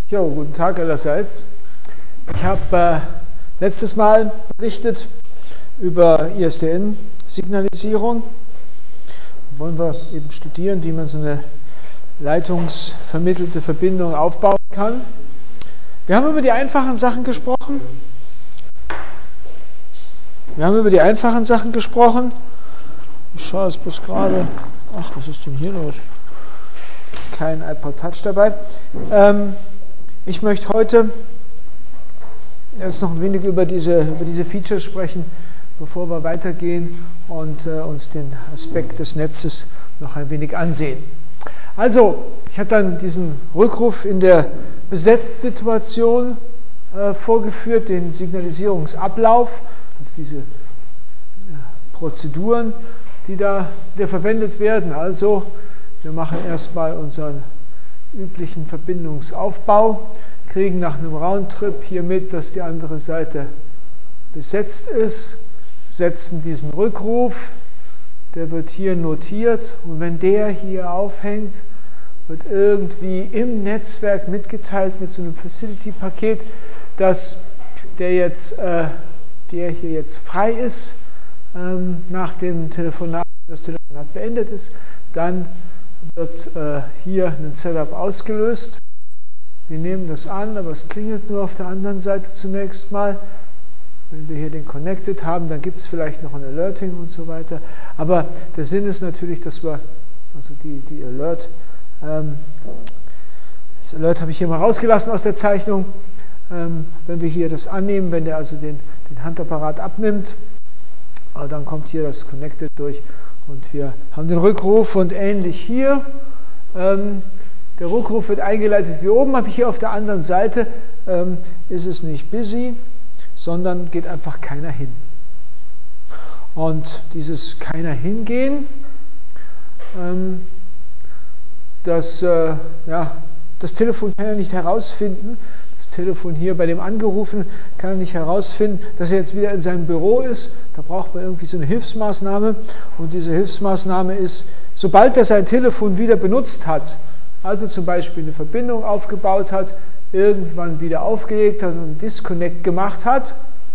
Jo, guten Tag allerseits. Ich habe letztes Mal berichtet über ISDN-Signalisierung. Wollen wir eben studieren, wie man so eine leitungsvermittelte Verbindung aufbauen kann. Wir haben über die einfachen Sachen gesprochen. Ich schaue es bloß gerade. Ach, was ist denn hier los? Kein iPod Touch dabei. Ich möchte heute jetzt noch ein wenig über diese Features sprechen, bevor wir weitergehen und uns den Aspekt des Netzes noch ein wenig ansehen. Also, ich hatte dann diesen Rückruf in der Besetzsituation vorgeführt, den Signalisierungsablauf, also diese Prozeduren, die da verwendet werden. Also, wir machen erstmal unseren üblichen Verbindungsaufbau, kriegen nach einem Roundtrip hier mit, dass die andere Seite besetzt ist, setzen diesen Rückruf, der wird hier notiert und wenn der hier aufhängt, wird irgendwie im Netzwerk mitgeteilt mit so einem Facility-Paket, dass der hier jetzt frei ist, nach dem Telefonat, das Telefonat beendet ist, dann wird hier ein Setup ausgelöst. Wir nehmen das an, aber es klingelt nur auf der anderen Seite zunächst mal. Wenn wir hier den Connected haben, dann gibt es vielleicht noch ein Alerting und so weiter. Aber der Sinn ist natürlich, dass wir, also die Alert, das Alert habe ich hier mal rausgelassen aus der Zeichnung. Wenn wir hier das annehmen, wenn der also den Handapparat abnimmt, dann kommt hier das Connected durch. Und wir haben den Rückruf und ähnlich hier. Der Rückruf wird eingeleitet wie oben, habe ich hier auf der anderen Seite, ist es nicht busy, sondern geht einfach keiner hin. Und dieses keiner hingehen, das Telefon kann ja nicht herausfinden, das Telefon hier bei dem Angerufen kann nicht herausfinden, dass er jetzt wieder in seinem Büro ist. Da braucht man irgendwie so eine Hilfsmaßnahme. Und diese Hilfsmaßnahme ist, sobald er sein Telefon wieder benutzt hat, also zum Beispiel eine Verbindung aufgebaut hat, irgendwann wieder aufgelegt hat und einen Disconnect gemacht hat,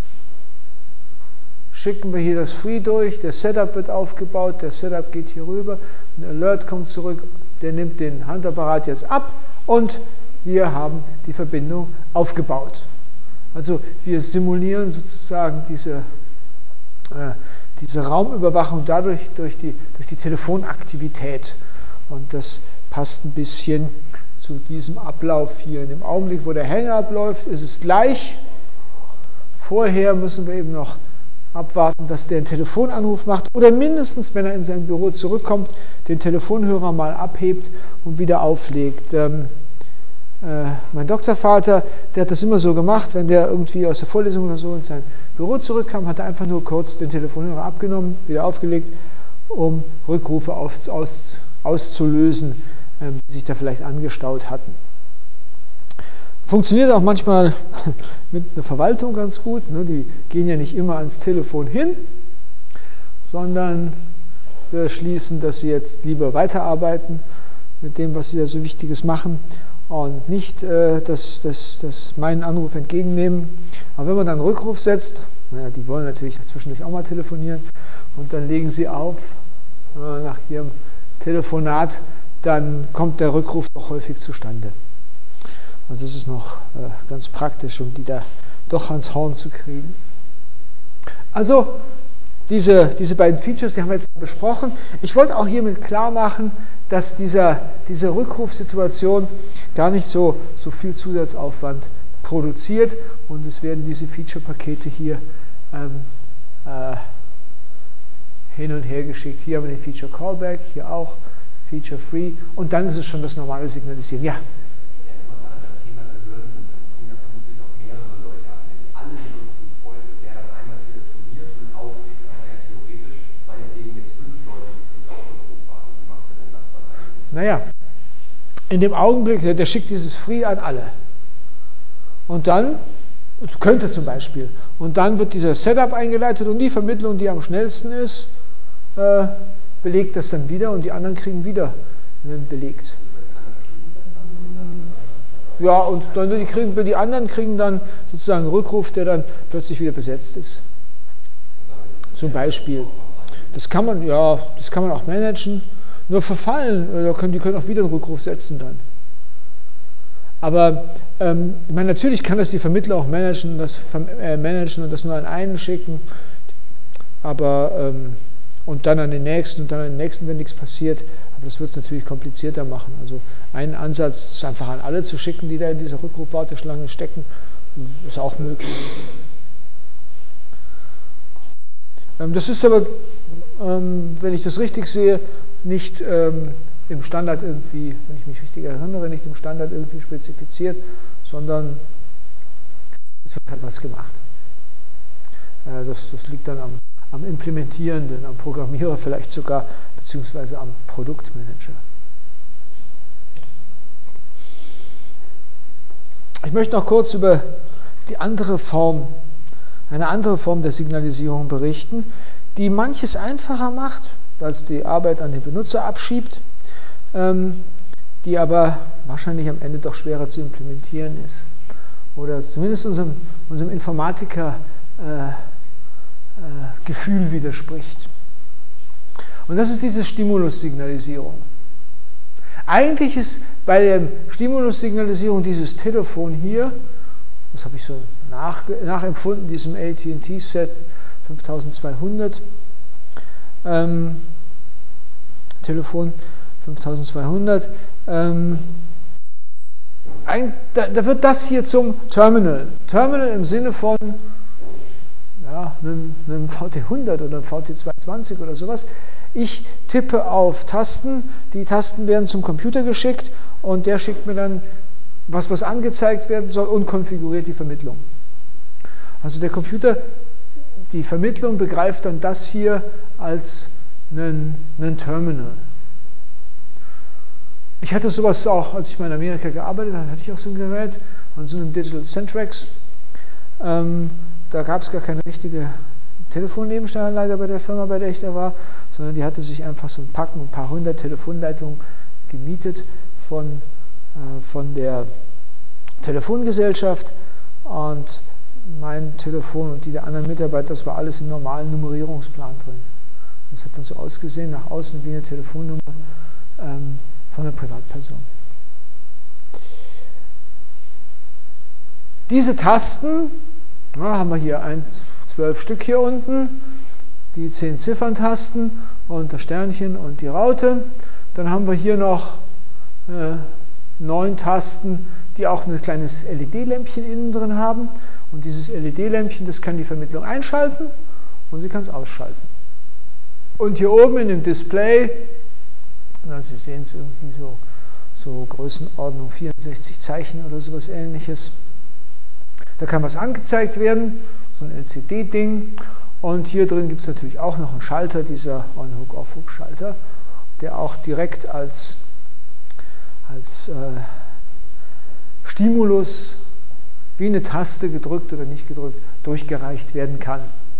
schicken wir hier das Free durch, der Setup wird aufgebaut, der Setup geht hier rüber, ein Alert kommt zurück, der nimmt den Handapparat jetzt ab und wir haben die Verbindung aufgebaut. Also wir simulieren sozusagen diese Raumüberwachung dadurch durch die Telefonaktivität. Und das passt ein bisschen zu diesem Ablauf hier. In dem Augenblick, wo der Hänger abläuft, ist es gleich. Vorher müssen wir eben noch abwarten, dass der einen Telefonanruf macht oder mindestens, wenn er in sein Büro zurückkommt, den Telefonhörer mal abhebt und wieder auflegt. Mein Doktorvater, der hat das immer so gemacht, wenn der irgendwie aus der Vorlesung oder so in sein Büro zurückkam, hat er einfach nur kurz den Telefonhörer abgenommen, wieder aufgelegt, um Rückrufe auszulösen, die sich da vielleicht angestaut hatten. Funktioniert auch manchmal mit einer Verwaltung ganz gut. Ne? Die gehen ja nicht immer ans Telefon hin, sondern wir schließen, dass sie jetzt lieber weiterarbeiten mit dem, was sie da so Wichtiges machen und nicht meinen Anruf entgegennehmen. Aber wenn man dann einen Rückruf setzt, naja, die wollen natürlich zwischendurch auch mal telefonieren und dann legen sie auf nach ihrem Telefonat, dann kommt der Rückruf doch häufig zustande. Also es ist noch ganz praktisch, um die da doch ans Horn zu kriegen. Also diese beiden Features, die haben wir jetzt besprochen. Ich wollte auch hiermit klar machen, dass diese Rückrufsituation gar nicht so viel Zusatzaufwand produziert und es werden diese Feature-Pakete hier hin und her geschickt. Hier haben wir den Feature Callback, hier auch Feature Free und dann ist es schon das normale Signalisieren. Ja. Naja, in dem Augenblick, der schickt dieses Free an alle. Und dann, könnte zum Beispiel, und dann wird dieser Setup eingeleitet und die Vermittlung, die am schnellsten ist, belegt das dann wieder und die anderen kriegen wieder belegt. Ja, und dann die anderen kriegen dann sozusagen einen Rückruf, der dann plötzlich wieder besetzt ist. Zum Beispiel. Das kann man auch managen. Nur verfallen, die können auch wieder einen Rückruf setzen dann. Aber ich meine, natürlich kann das die Vermittler auch managen und das nur an einen schicken, aber und dann an den nächsten, wenn nichts passiert. Aber das wird es natürlich komplizierter machen. Also ein Ansatz ist einfach an alle zu schicken, die da in dieser Rückrufwarteschlange stecken, ist auch möglich. Das ist aber, wenn ich das richtig sehe, nicht im Standard irgendwie, wenn ich mich richtig erinnere, nicht im Standard irgendwie spezifiziert, sondern es wird halt was gemacht. Das liegt dann am Implementierenden, am Programmierer vielleicht sogar, beziehungsweise am Produktmanager. Ich möchte noch kurz über eine andere Form der Signalisierung berichten, die manches einfacher macht, weil es die Arbeit an den Benutzer abschiebt, die aber wahrscheinlich am Ende doch schwerer zu implementieren ist. Oder zumindest unserem Informatiker Gefühl widerspricht. Und das ist diese Stimulussignalisierung. Eigentlich ist bei der Stimulussignalisierung dieses Telefon hier, das habe ich so nachempfunden, diesem AT&T-Set 5200 Telefon 5200, da wird das hier zum Terminal. Terminal im Sinne von einem VT100 oder einem VT220 oder sowas. Ich tippe auf Tasten, die Tasten werden zum Computer geschickt und der schickt mir dann was angezeigt werden soll und konfiguriert die Vermittlung. Also der Computer, die Vermittlung begreift dann das hier als einen Terminal. Ich hatte sowas auch, als ich mal in Amerika gearbeitet habe, hatte ich auch so ein Gerät an so einem Digital Centrex. Da gab es gar keine richtige Telefonnebenstellanlage bei der Firma, bei der ich da war, sondern die hatte sich einfach so ein paar hundert Telefonleitungen gemietet von der Telefongesellschaft, und mein Telefon und die der anderen Mitarbeiter, das war alles im normalen Nummerierungsplan drin. Das hat dann so ausgesehen, nach außen wie eine Telefonnummer von einer Privatperson. Diese Tasten, haben wir hier 12 Stück hier unten, die 10 Zifferntasten und das Sternchen und die Raute. Dann haben wir hier noch 9 Tasten, die auch ein kleines LED-Lämpchen innen drin haben. Und dieses LED-Lämpchen, das kann die Vermittlung einschalten und sie kann es ausschalten. Und hier oben in dem Display, Sie sehen es irgendwie so Größenordnung 64 Zeichen oder sowas Ähnliches. Da kann was angezeigt werden, so ein LCD-Ding. Und hier drin gibt es natürlich auch noch einen Schalter, dieser On-Hook-Off-Hook-Schalter, der auch direkt als Stimulus, wie eine Taste gedrückt oder nicht gedrückt, durchgereicht werden kann.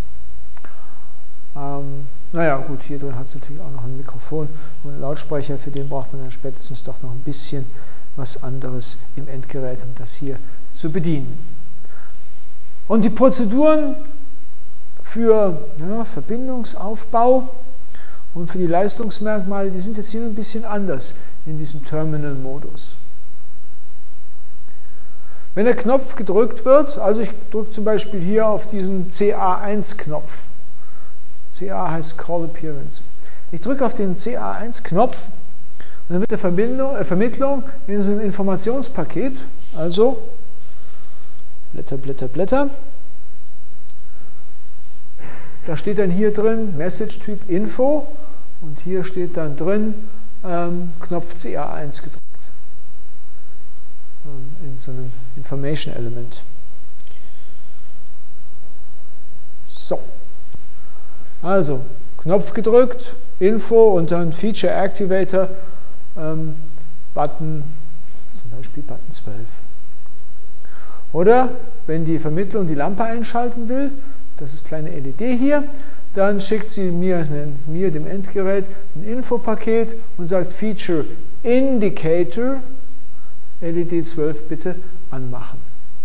Naja, gut, hier drin hat es natürlich auch noch ein Mikrofon und einen Lautsprecher, für den braucht man dann spätestens doch noch ein bisschen was anderes im Endgerät, um das hier zu bedienen. Und die Prozeduren für Verbindungsaufbau und für die Leistungsmerkmale, die sind jetzt hier ein bisschen anders in diesem Terminal-Modus. Wenn der Knopf gedrückt wird, also ich drücke zum Beispiel hier auf diesen CA1-Knopf. CA heißt Call Appearance. Ich drücke auf den CA1-Knopf und dann wird der Vermittlung in so einem Informationspaket, also Blätter, Blätter, Blätter. Da steht dann hier drin Message-Typ Info und hier steht dann drin Knopf CA1 gedrückt. In so einem Information Element. So. Also, Knopf gedrückt, Info und dann Feature Activator, Button, zum Beispiel Button 12. Oder, wenn die Vermittlung die Lampe einschalten will, das ist kleine LED hier, dann schickt sie mir, dem Endgerät, ein Infopaket und sagt Feature Indicator LED 12 bitte anmachen.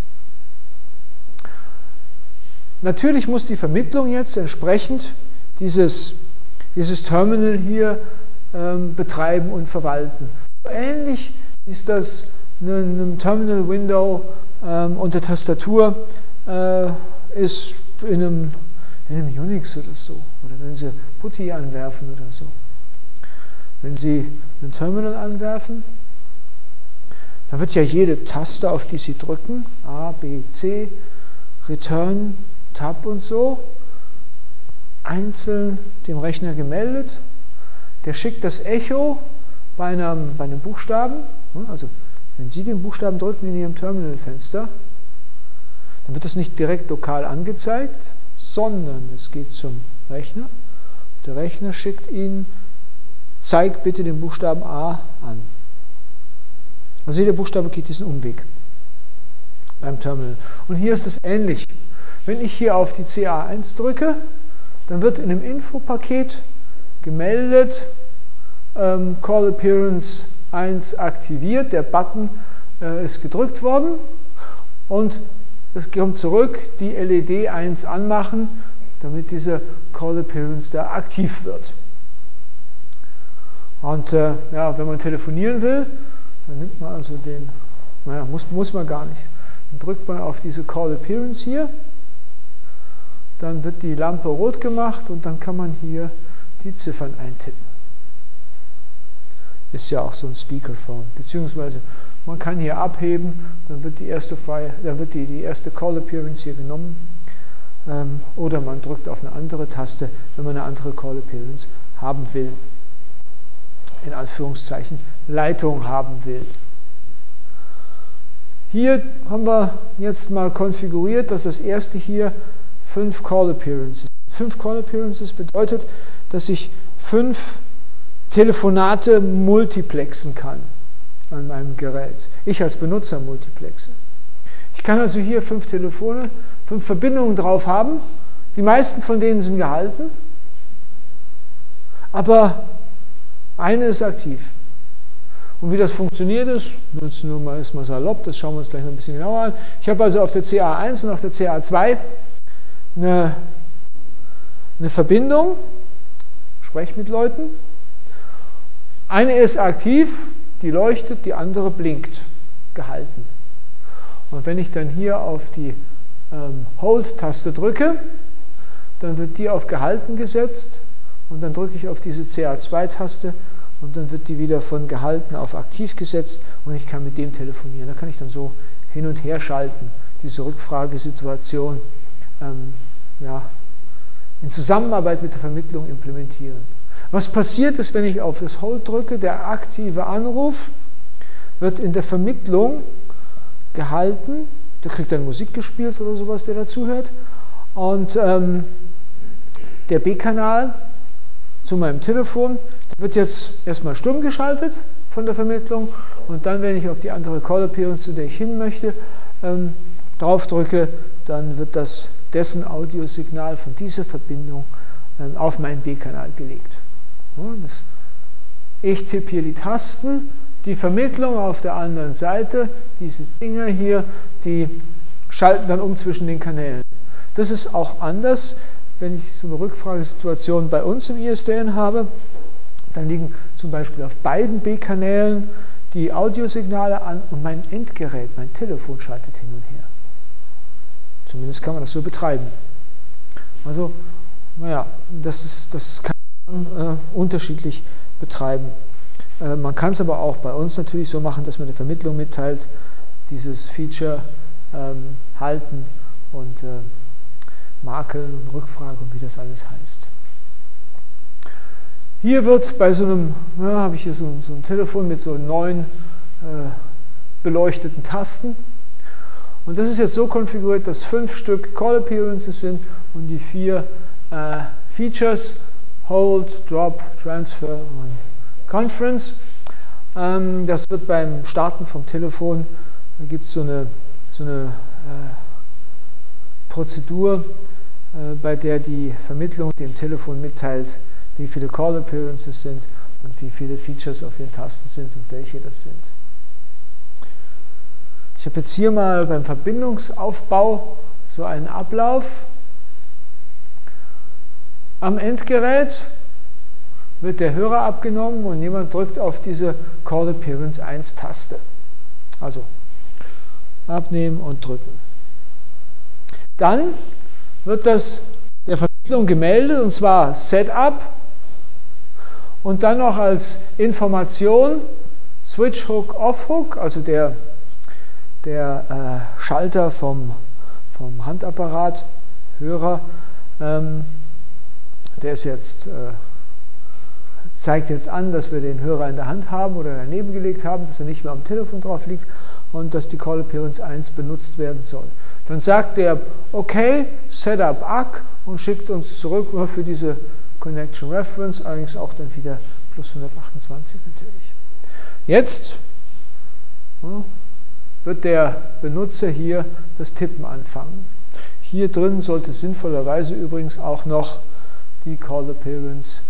Natürlich muss die Vermittlung jetzt entsprechend dieses Terminal hier betreiben und verwalten. Ähnlich ist das einem Terminal-Window und der Tastatur ist in einem Unix oder so, oder wenn Sie PuTTY anwerfen oder so. Wenn Sie ein Terminal anwerfen, dann wird ja jede Taste, auf die Sie drücken, A, B, C, Return, Tab und so, einzeln dem Rechner gemeldet. Der schickt das Echo bei einem Buchstaben, also wenn Sie den Buchstaben drücken in Ihrem Terminalfenster, dann wird das nicht direkt lokal angezeigt, sondern es geht zum Rechner. Der Rechner schickt Ihnen, zeig bitte den Buchstaben A an. Also jeder Buchstabe geht diesen Umweg beim Terminal. Und hier ist es ähnlich. Wenn ich hier auf die CA1 drücke, dann wird in einem Infopaket gemeldet, Call Appearance 1 aktiviert, der Button ist gedrückt worden und es kommt zurück, die LED 1 anmachen, damit diese Call Appearance da aktiv wird. Und ja, wenn man telefonieren will, dann nimmt man also den, naja, muss man gar nicht. Dann drückt man auf diese Call Appearance hier, dann wird die Lampe rot gemacht und dann kann man hier die Ziffern eintippen. Ist ja auch so ein Speakerphone, beziehungsweise man kann hier abheben, dann wird die erste Call Appearance hier genommen oder man drückt auf eine andere Taste, wenn man eine andere Call Appearance haben will. In Anführungszeichen Leitung haben will. Hier haben wir jetzt mal konfiguriert, dass das erste hier 5 Call Appearances. 5 Call Appearances bedeutet, dass ich 5 Telefonate multiplexen kann an meinem Gerät. Ich als Benutzer multiplexe. Ich kann also hier 5 Telefone, 5 Verbindungen drauf haben. Die meisten von denen sind gehalten, aber eine ist aktiv. Und wie das funktioniert ist, jetzt nur mal erstmal salopp, das schauen wir uns gleich noch ein bisschen genauer an. Ich habe also auf der CA1 und auf der CA2 eine Verbindung, spreche mit Leuten. Eine ist aktiv, die leuchtet, die andere blinkt, gehalten. Und wenn ich dann hier auf die Hold-Taste drücke, dann wird die auf gehalten gesetzt und dann drücke ich auf diese CA2-Taste und dann wird die wieder von gehalten auf aktiv gesetzt und ich kann mit dem telefonieren. Da kann ich dann so hin und her schalten, diese Rückfragesituation ja, in Zusammenarbeit mit der Vermittlung implementieren. Was passiert ist, wenn ich auf das Hold drücke, der aktive Anruf wird in der Vermittlung gehalten, der kriegt dann Musik gespielt oder sowas, der dazuhört, und der B-Kanal zu meinem Telefon, der wird jetzt erstmal stumm geschaltet von der Vermittlung und dann, wenn ich auf die andere Call Appearance, zu der ich hin möchte, drauf drücke, dann wird dessen Audiosignal von dieser Verbindung auf meinen B-Kanal gelegt. Ich tippe hier die Tasten, die Vermittlung auf der anderen Seite, diese Dinger hier, die schalten dann um zwischen den Kanälen. Das ist auch anders, wenn ich so eine Rückfragesituation bei uns im ISDN habe, dann liegen zum Beispiel auf beiden B-Kanälen die Audiosignale an und mein Endgerät, mein Telefon schaltet hin und her. Zumindest kann man das so betreiben. Also, naja, das kann man unterschiedlich betreiben. Man kann es aber auch bei uns natürlich so machen, dass man der Vermittlung mitteilt, dieses Feature halten und Makeln und Rückfrage und wie das alles heißt. Hier wird bei so einem, habe ich hier so ein Telefon mit so 9 beleuchteten Tasten. Und das ist jetzt so konfiguriert, dass 5 Stück Call Appearances sind und die 4 Features, Hold, Drop, Transfer und Conference. Das wird beim Starten vom Telefon, da gibt es so eine Prozedur, bei der die Vermittlung dem Telefon mitteilt, wie viele Call Appearances sind und wie viele Features auf den Tasten sind und welche das sind. Ich habe jetzt hier mal beim Verbindungsaufbau so einen Ablauf. Am Endgerät wird der Hörer abgenommen und jemand drückt auf diese Call Appearance 1 Taste. Also abnehmen und drücken. Dann wird das der Vermittlung gemeldet, und zwar Setup und dann noch als Information Switch Hook, Off Hook, also der Schalter vom Handapparat, Hörer, der ist jetzt, zeigt jetzt an, dass wir den Hörer in der Hand haben oder daneben gelegt haben, dass er nicht mehr am Telefon drauf liegt und dass die Call Appearance 1 benutzt werden soll. Dann sagt er, okay, Setup ACK und schickt uns zurück für diese Connection Reference, allerdings auch dann wieder plus 128 natürlich. Jetzt wird der Benutzer hier das Tippen anfangen. Hier drin sollte sinnvollerweise übrigens auch noch die Call Appearance,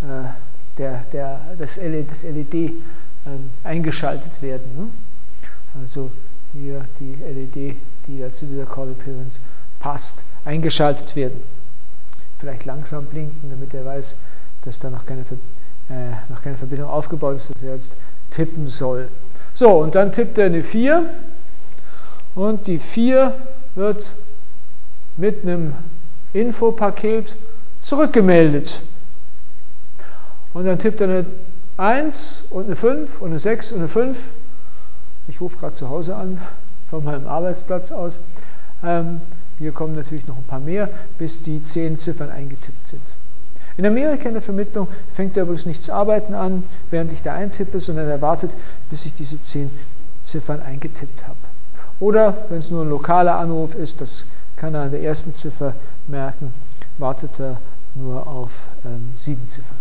das LED eingeschaltet werden. Also hier die LED, die ja zu dieser Call Appearance passt, eingeschaltet werden. Vielleicht langsam blinken, damit er weiß, dass da noch keine Verbindung aufgebaut ist, dass er jetzt tippen soll. So, und dann tippt er eine 4 und die 4 wird mit einem Infopaket zurückgemeldet. Und dann tippt er eine 1 und eine 5 und eine 6 und eine 5. Ich rufe gerade zu Hause an, von meinem Arbeitsplatz aus. Hier kommen natürlich noch ein paar mehr, bis die 10 Ziffern eingetippt sind. In Amerika in der Vermittlung fängt er übrigens nicht zu arbeiten an, während ich da eintippe, sondern er wartet, bis ich diese 10 Ziffern eingetippt habe. Oder, wenn es nur ein lokaler Anruf ist, das kann er an der ersten Ziffer merken, wartet er nur auf 7 Ziffern.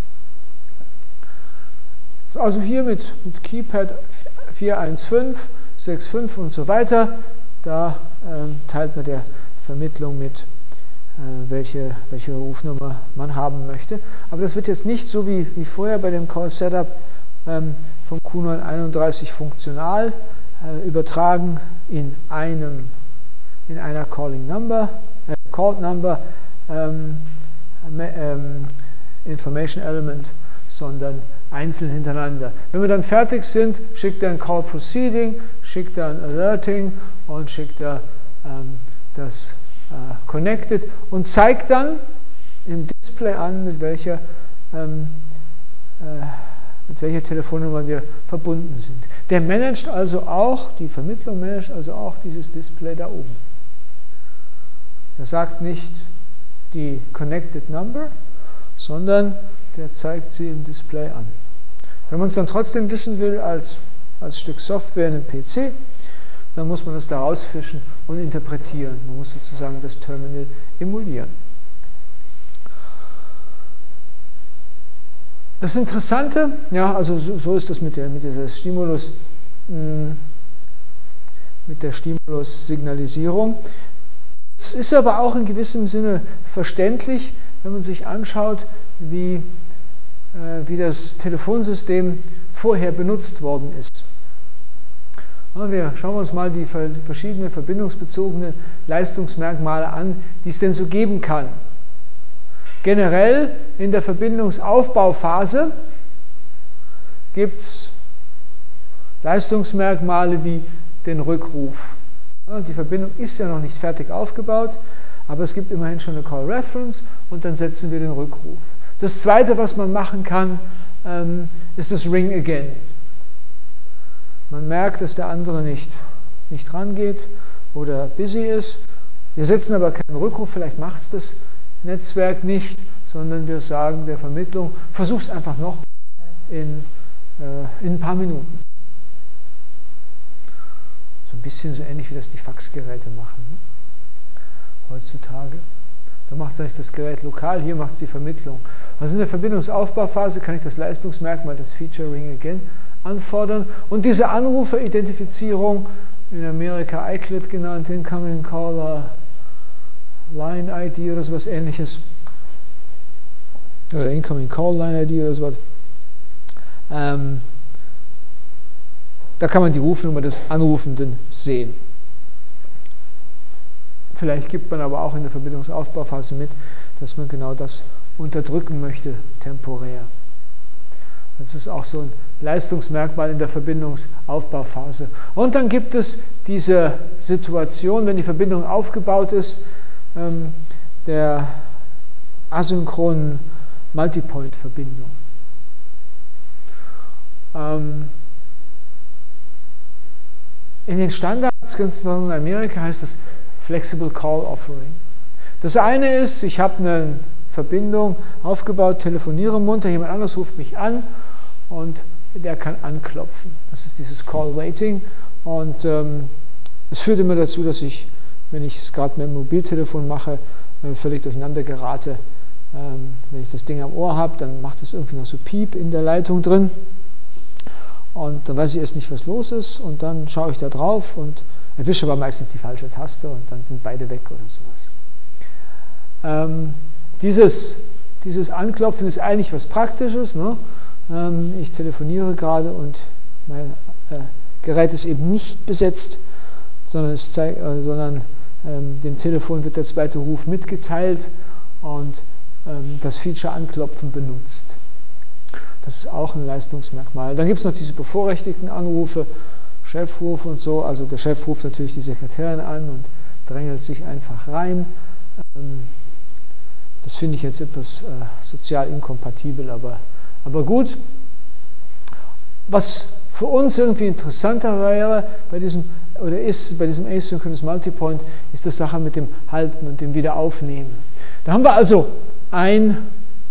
Also hier mit Keypad 415, 65 und so weiter, da teilt man der Vermittlung mit, welche Rufnummer man haben möchte. Aber das wird jetzt nicht so wie vorher bei dem Call Setup vom Q931 funktional übertragen in einer Called Number, Information Element, sondern einzeln hintereinander. Wenn wir dann fertig sind, schickt er ein Call Proceeding, schickt er ein Alerting und schickt er das Connected und zeigt dann im Display an, mit welcher Telefonnummer wir verbunden sind. Der managt also auch, die Vermittlung managt also auch dieses Display da oben. Er sagt nicht die Connected Number, sondern der zeigt sie im Display an. Wenn man es dann trotzdem wissen will als Stück Software in einem PC, dann muss man das da rausfischen und interpretieren. Man muss sozusagen das Terminal emulieren. Das Interessante, ja, also so ist das mit der Stimulus-Signalisierung. Es ist aber auch in gewissem Sinne verständlich, wenn man sich anschaut, wie das Telefonsystem vorher benutzt worden ist. Wir schauen uns mal die verschiedenen verbindungsbezogenen Leistungsmerkmale an, die es denn so geben kann. Generell in der Verbindungsaufbauphase gibt es Leistungsmerkmale wie den Rückruf. Die Verbindung ist ja noch nicht fertig aufgebaut, aber es gibt immerhin schon eine Call Reference und dann setzen wir den Rückruf. Das Zweite, was man machen kann, ist das Ring Again. Man merkt, dass der andere nicht rangeht oder busy ist. Wir setzen aber keinen Rückruf, vielleicht macht es das Netzwerk nicht, sondern wir sagen der Vermittlung, versuch es einfach noch in ein paar Minuten. So ein bisschen so ähnlich wie das die Faxgeräte machen, ne? Heutzutage. Da macht es eigentlich das Gerät lokal, hier macht es die Vermittlung. Also in der Verbindungsaufbauphase kann ich das Leistungsmerkmal, das Feature Ring Again, anfordern. Und diese Anruferidentifizierung, in Amerika ICLID genannt, Incoming Caller Line ID oder sowas ähnliches, oder Incoming Call Line ID oder sowas, da kann man die Rufnummer des Anrufenden sehen. Vielleicht gibt man aber auch in der Verbindungsaufbauphase mit, dass man genau das unterdrücken möchte, temporär. Das ist auch so ein Leistungsmerkmal in der Verbindungsaufbauphase. Und dann gibt es diese Situation, wenn die Verbindung aufgebaut ist, der asynchronen Multipoint-Verbindung. In den Standards, ganz besonders in Amerika, heißt es Flexible Call Offering. Das eine ist, ich habe eine Verbindung aufgebaut, telefoniere munter, jemand anderes ruft mich an und der kann anklopfen. Das ist dieses Call Waiting und es führt immer dazu, dass ich, wenn ich es gerade mit dem Mobiltelefon mache, völlig durcheinander gerate. Wenn ich das Ding am Ohr habe, dann macht es irgendwie noch so Piep in der Leitung drin und dann weiß ich erst nicht, was los ist und dann schaue ich da drauf und erwische aber meistens die falsche Taste und dann sind beide weg oder sowas. Dieses Anklopfen ist eigentlich was Praktisches. Ne? Ich telefoniere gerade und mein Gerät ist eben nicht besetzt, sondern dem Telefon wird der zweite Ruf mitgeteilt und das Feature Anklopfen benutzt. Das ist auch ein Leistungsmerkmal. Dann gibt es noch diese bevorrechtigten Anrufe, Chefruf und so. Also der Chef ruft natürlich die Sekretärin an und drängelt sich einfach rein. Das finde ich jetzt etwas sozial inkompatibel, aber gut. Was für uns irgendwie interessanter wäre bei diesem Asynchronous Multipoint, ist das Sache mit dem Halten und dem Wiederaufnehmen. Da haben wir also ein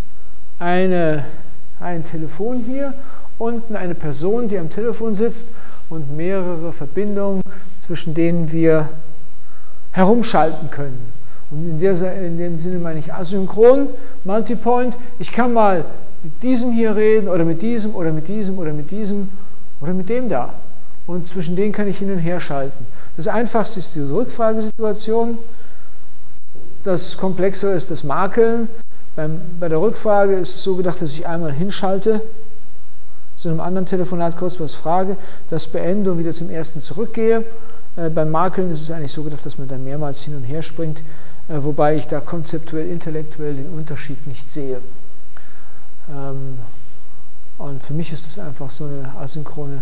Telefon hier, unten eine Person, die am Telefon sitzt und mehrere Verbindungen, zwischen denen wir herumschalten können. Und in dem Sinne meine ich asynchron, Multipoint. Ich kann mal mit diesem hier reden oder mit diesem oder mit diesem oder mit diesem oder mit dem da. Und zwischen denen kann ich hin und her schalten. Das Einfachste ist diese Rückfragesituation. Das Komplexere ist das Makeln. Bei der Rückfrage ist es so gedacht, dass ich einmal hinschalte, zu einem anderen Telefonat kurz was frage, das beende und wieder zum ersten zurückgehe. Beim Makeln ist es eigentlich so gedacht, dass man da mehrmals hin und her springt, wobei ich da konzeptuell, intellektuell den Unterschied nicht sehe. Und für mich ist das einfach so eine asynchrone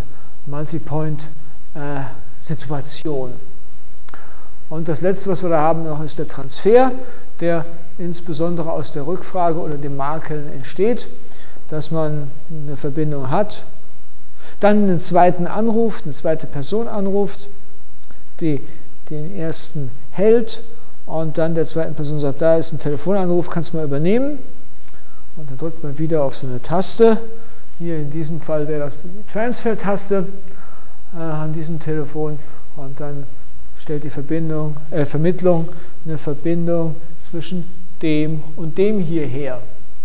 Multipoint-Situation. Und das Letzte, was wir da haben noch, ist der Transfer, der insbesondere aus der Rückfrage oder dem Makeln entsteht, dass man eine Verbindung hat, dann einen zweiten anruft, eine zweite Person anruft, die den ersten hält und dann der zweiten Person sagt, da ist ein Telefonanruf, kannst du mal übernehmen. Und dann drückt man wieder auf so eine Taste. Hier in diesem Fall wäre das die Transfer-Taste an diesem Telefon und dann stellt die Vermittlung eine Verbindung zwischen dem und dem hierher.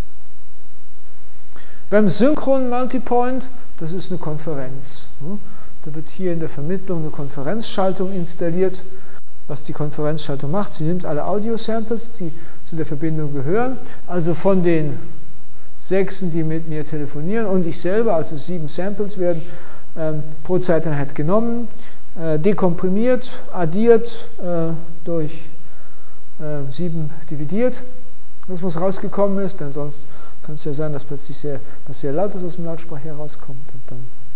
Beim synchronen Multipoint, das ist eine Konferenz. Da wird hier in der Vermittlung eine Konferenzschaltung installiert. Was die Konferenzschaltung macht, sie nimmt alle Audio-Samples, die zu der Verbindung gehören, also von den 6, die mit mir telefonieren und ich selber, also 7 Samples werden pro Zeiteinheit genommen, dekomprimiert, addiert, durch 7 dividiert, das was rausgekommen ist, denn sonst kann es ja sein, dass plötzlich was sehr Lautes aus dem Lautsprecher herauskommt und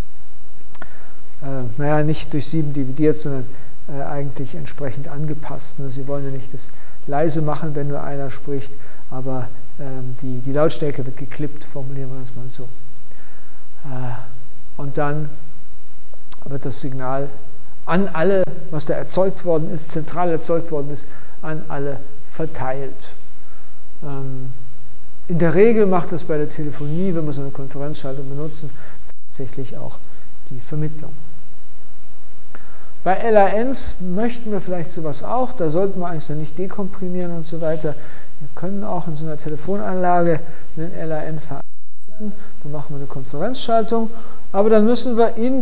dann, naja, nicht durch 7 dividiert, sondern eigentlich entsprechend angepasst. Sie wollen ja nicht das leise machen, wenn nur einer spricht, aber die Lautstärke wird geklippt, formulieren wir das mal so. Und dann wird das Signal an alle, was da erzeugt worden ist, zentral erzeugt worden ist, an alle verteilt. In der Regel macht das bei der Telefonie, wenn wir so eine Konferenzschaltung benutzen, tatsächlich auch die Vermittlung. Bei LANs möchten wir vielleicht sowas auch, da sollten wir eigentlich dann nicht dekomprimieren und so weiter. Wir können auch in so einer Telefonanlage einen LAN veranstalten, dann machen wir eine Konferenzschaltung, aber dann müssen wir in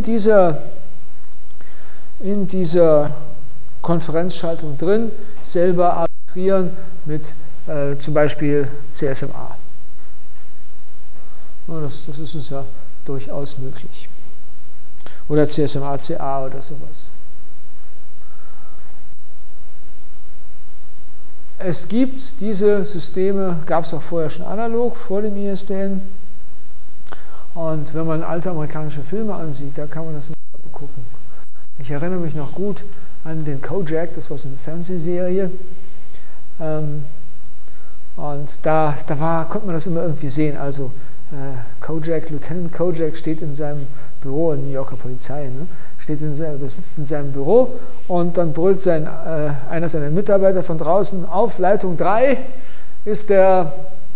dieser Konferenzschaltung drin selber arbitrieren mit zum Beispiel CSMA. Das ist uns ja durchaus möglich. oder CSMA-CA oder sowas. Es gibt diese Systeme, gab es auch vorher schon analog, vor dem ISDN. Und wenn man alte amerikanische Filme ansieht, da kann man das mal gucken. Ich erinnere mich noch gut an den Kojak, das war so eine Fernsehserie. Und da konnte man das immer irgendwie sehen. Also Kojak, Lieutenant Kojak steht in seinem Büro, New Yorker Polizei, ne? Sitzt in seinem Büro und dann brüllt einer seiner Mitarbeiter von draußen auf, Leitung 3 ist das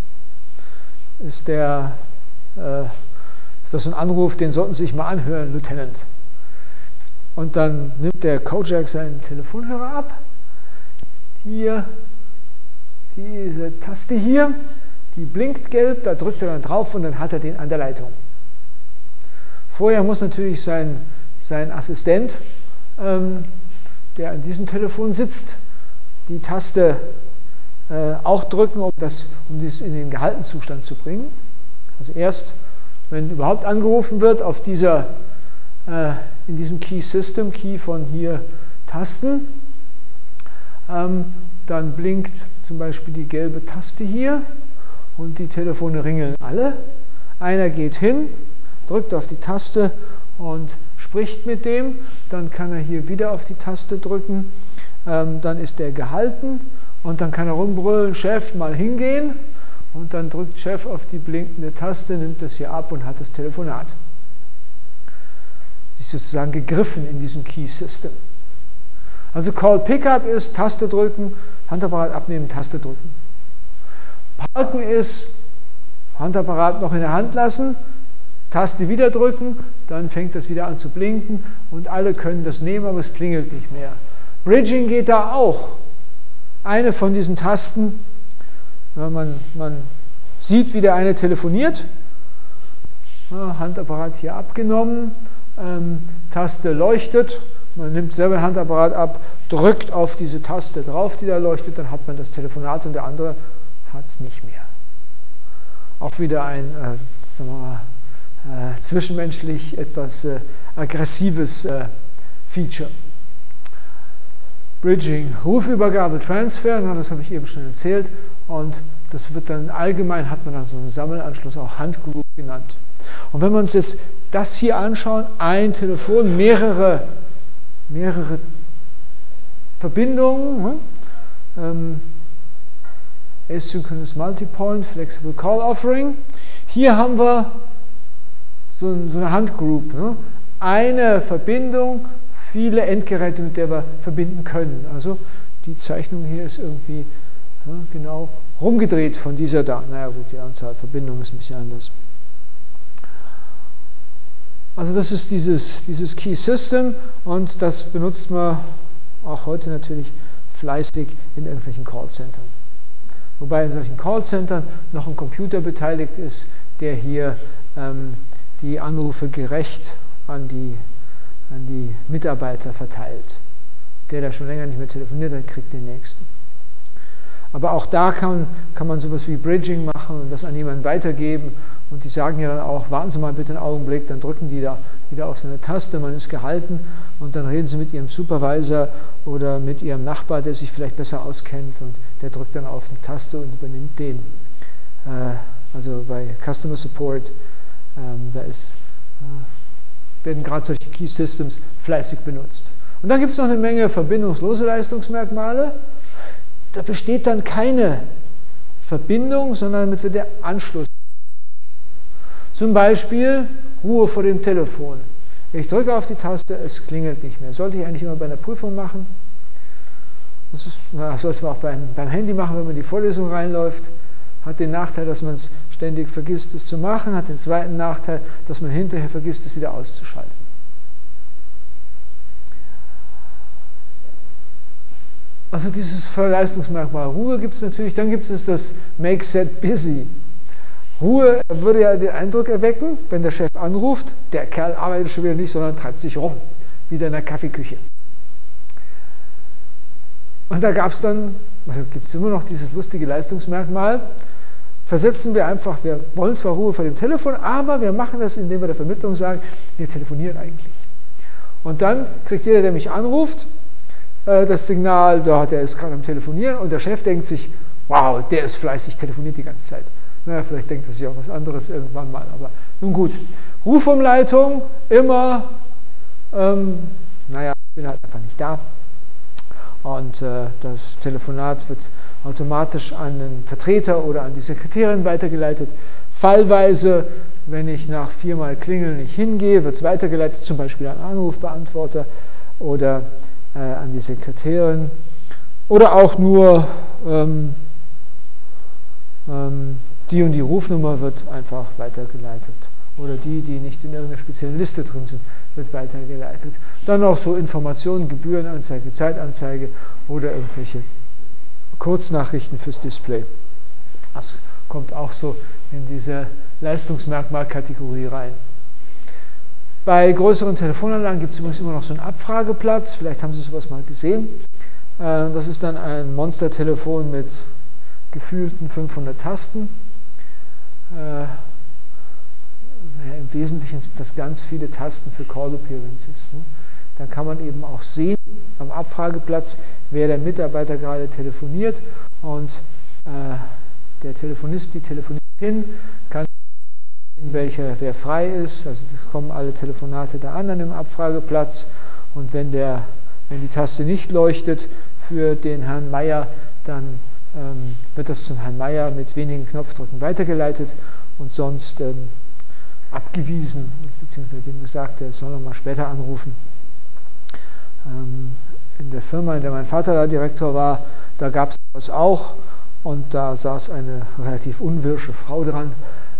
so ein Anruf, den sollten Sie sich mal anhören, Lieutenant. Und dann nimmt der Kojak seinen Telefonhörer ab, hier, diese Taste hier, die blinkt gelb, da drückt er dann drauf und dann hat er den an der Leitung. Vorher muss natürlich sein Assistent, der an diesem Telefon sitzt, die Taste auch drücken, um dies in den gehaltenen Zustand zu bringen. Also erst, wenn überhaupt angerufen wird, in diesem Key System, Key von hier Tasten, dann blinkt zum Beispiel die gelbe Taste hier und die Telefone ringeln alle. Einer geht hin, drückt auf die Taste und spricht mit dem, dann kann er hier wieder auf die Taste drücken, dann ist er gehalten und dann kann er rumbrüllen, Chef, mal hingehen, und dann drückt Chef auf die blinkende Taste, nimmt das hier ab und hat das Telefonat. Sie ist sozusagen gegriffen in diesem Key System. Also Call Pickup ist Taste drücken, Handapparat abnehmen, Taste drücken. Parken ist Handapparat noch in der Hand lassen, Taste wieder drücken, dann fängt das wieder an zu blinken und alle können das nehmen, aber es klingelt nicht mehr. Bridging geht da auch. Eine von diesen Tasten, man sieht, wie der eine telefoniert, Handapparat hier abgenommen, Taste leuchtet, man nimmt selber den Handapparat ab, drückt auf diese Taste drauf, die da leuchtet, dann hat man das Telefonat und der andere hat es nicht mehr. Auch wieder ein, sagen wir mal, zwischenmenschlich etwas aggressives Feature. Bridging, Rufübergabe, Transfer, das habe ich eben schon erzählt, und das wird dann allgemein, hat man dann so einen Sammelanschluss, auch Handgroup genannt. Und wenn wir uns jetzt das hier anschauen, ein Telefon, mehrere Verbindungen, Asynchronous Multipoint, Flexible Call Offering. Hier haben wir so eine Handgroup, ne? Eine Verbindung, viele Endgeräte, mit der wir verbinden können. Also die Zeichnung hier ist irgendwie genau rumgedreht von dieser da. Naja gut, die Anzahl Verbindungen ist ein bisschen anders. Also das ist dieses Key System und das benutzt man auch heute natürlich fleißig in irgendwelchen Callcentern. Wobei in solchen Callcentern noch ein Computer beteiligt ist, der hier die Anrufe gerecht an die Mitarbeiter verteilt. Der da schon länger nicht mehr telefoniert hat, kriegt den nächsten. Aber auch da kann man sowas wie Bridging machen und das an jemanden weitergeben. Und die sagen ja dann auch, warten Sie mal bitte einen Augenblick, dann drücken die da wieder auf so eine Taste, man ist gehalten und dann reden Sie mit Ihrem Supervisor oder mit Ihrem Nachbar, der sich vielleicht besser auskennt und der drückt dann auf eine Taste und übernimmt den. Also bei Customer Support, werden gerade solche Key Systems fleißig benutzt. Und dann gibt es noch eine Menge verbindungslose Leistungsmerkmale. Da besteht dann keine Verbindung, sondern damit wird der Anschluss. Zum Beispiel Ruhe vor dem Telefon. Ich drücke auf die Taste, es klingelt nicht mehr. Sollte ich eigentlich immer bei einer Prüfung machen. Das sollte man auch beim Handy machen, wenn man in die Vorlesung reinläuft. Hat den Nachteil, dass man es ständig vergisst, es zu machen. Hat den zweiten Nachteil, dass man hinterher vergisst, es wieder auszuschalten. Also dieses Leistungsmerkmal Ruhe gibt es natürlich. Dann gibt es das Make Set Busy. Ruhe würde ja den Eindruck erwecken, wenn der Chef anruft, der Kerl arbeitet schon wieder nicht, sondern treibt sich rum, wieder in der Kaffeeküche. Und da gab es dann, also gibt es immer noch dieses lustige Leistungsmerkmal, versetzen wir einfach, wir wollen zwar Ruhe vor dem Telefon, aber wir machen das, indem wir der Vermittlung sagen, wir telefonieren eigentlich. Und dann kriegt jeder, der mich anruft, das Signal, der ist gerade am Telefonieren und der Chef denkt sich, wow, der ist fleißig, telefoniert die ganze Zeit. Naja, vielleicht denkt er sich auch was anderes irgendwann mal, aber nun gut. Rufumleitung, immer, naja, ich bin halt einfach nicht da. Und das Telefonat wird automatisch an den Vertreter oder an die Sekretärin weitergeleitet. Fallweise, wenn ich nach 4-mal Klingeln nicht hingehe, wird es weitergeleitet, zum Beispiel an Anrufbeantworter oder an die Sekretärin. Oder auch nur die und die Rufnummer wird einfach weitergeleitet. Oder die nicht in irgendeiner speziellen Liste drin sind, wird weitergeleitet. Dann noch so Informationen, Gebührenanzeige, Zeitanzeige oder irgendwelche Kurznachrichten fürs Display. Das kommt auch so in diese Leistungsmerkmalkategorie rein. Bei größeren Telefonanlagen gibt es übrigens immer noch so einen Abfrageplatz. Vielleicht haben Sie sowas mal gesehen. Das ist dann ein Monstertelefon mit gefühlten 500 Tasten. Im Wesentlichen sind das ganz viele Tasten für Call Appearances. Dann kann man eben auch sehen am Abfrageplatz, wer der Mitarbeiter gerade telefoniert und der Telefonist, die Telefonistin kann sehen, wer frei ist. Also kommen alle Telefonate da an dem Abfrageplatz und wenn die Taste nicht leuchtet für den Herrn Meier, dann wird das zum Herrn Meier mit wenigen Knopfdrücken weitergeleitet und sonst abgewiesen, beziehungsweise dem gesagt, er soll nochmal später anrufen. In der Firma, in der mein Vater da Direktor war, da gab es das auch und da saß eine relativ unwirsche Frau dran.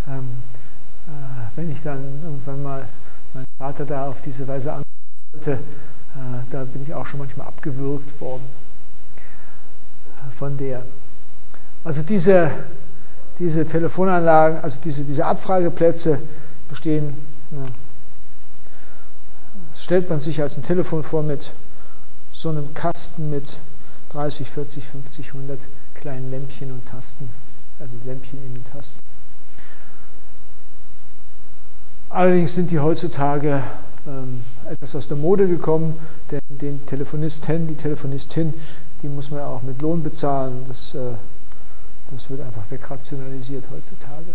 Wenn ich dann irgendwann mal meinen Vater da auf diese Weise anrufen wollte, da bin ich auch schon manchmal abgewürgt worden von der. Also diese Telefonanlagen, also diese Abfrageplätze bestehen, das stellt man sich als ein Telefon vor mit so einem Kasten mit 30, 40, 50, 100 kleinen Lämpchen und Tasten, also Lämpchen in den Tasten. Allerdings sind die heutzutage etwas aus der Mode gekommen, denn den Telefonisten, die Telefonistin, die muss man auch mit Lohn bezahlen. Das wird einfach wegrationalisiert heutzutage.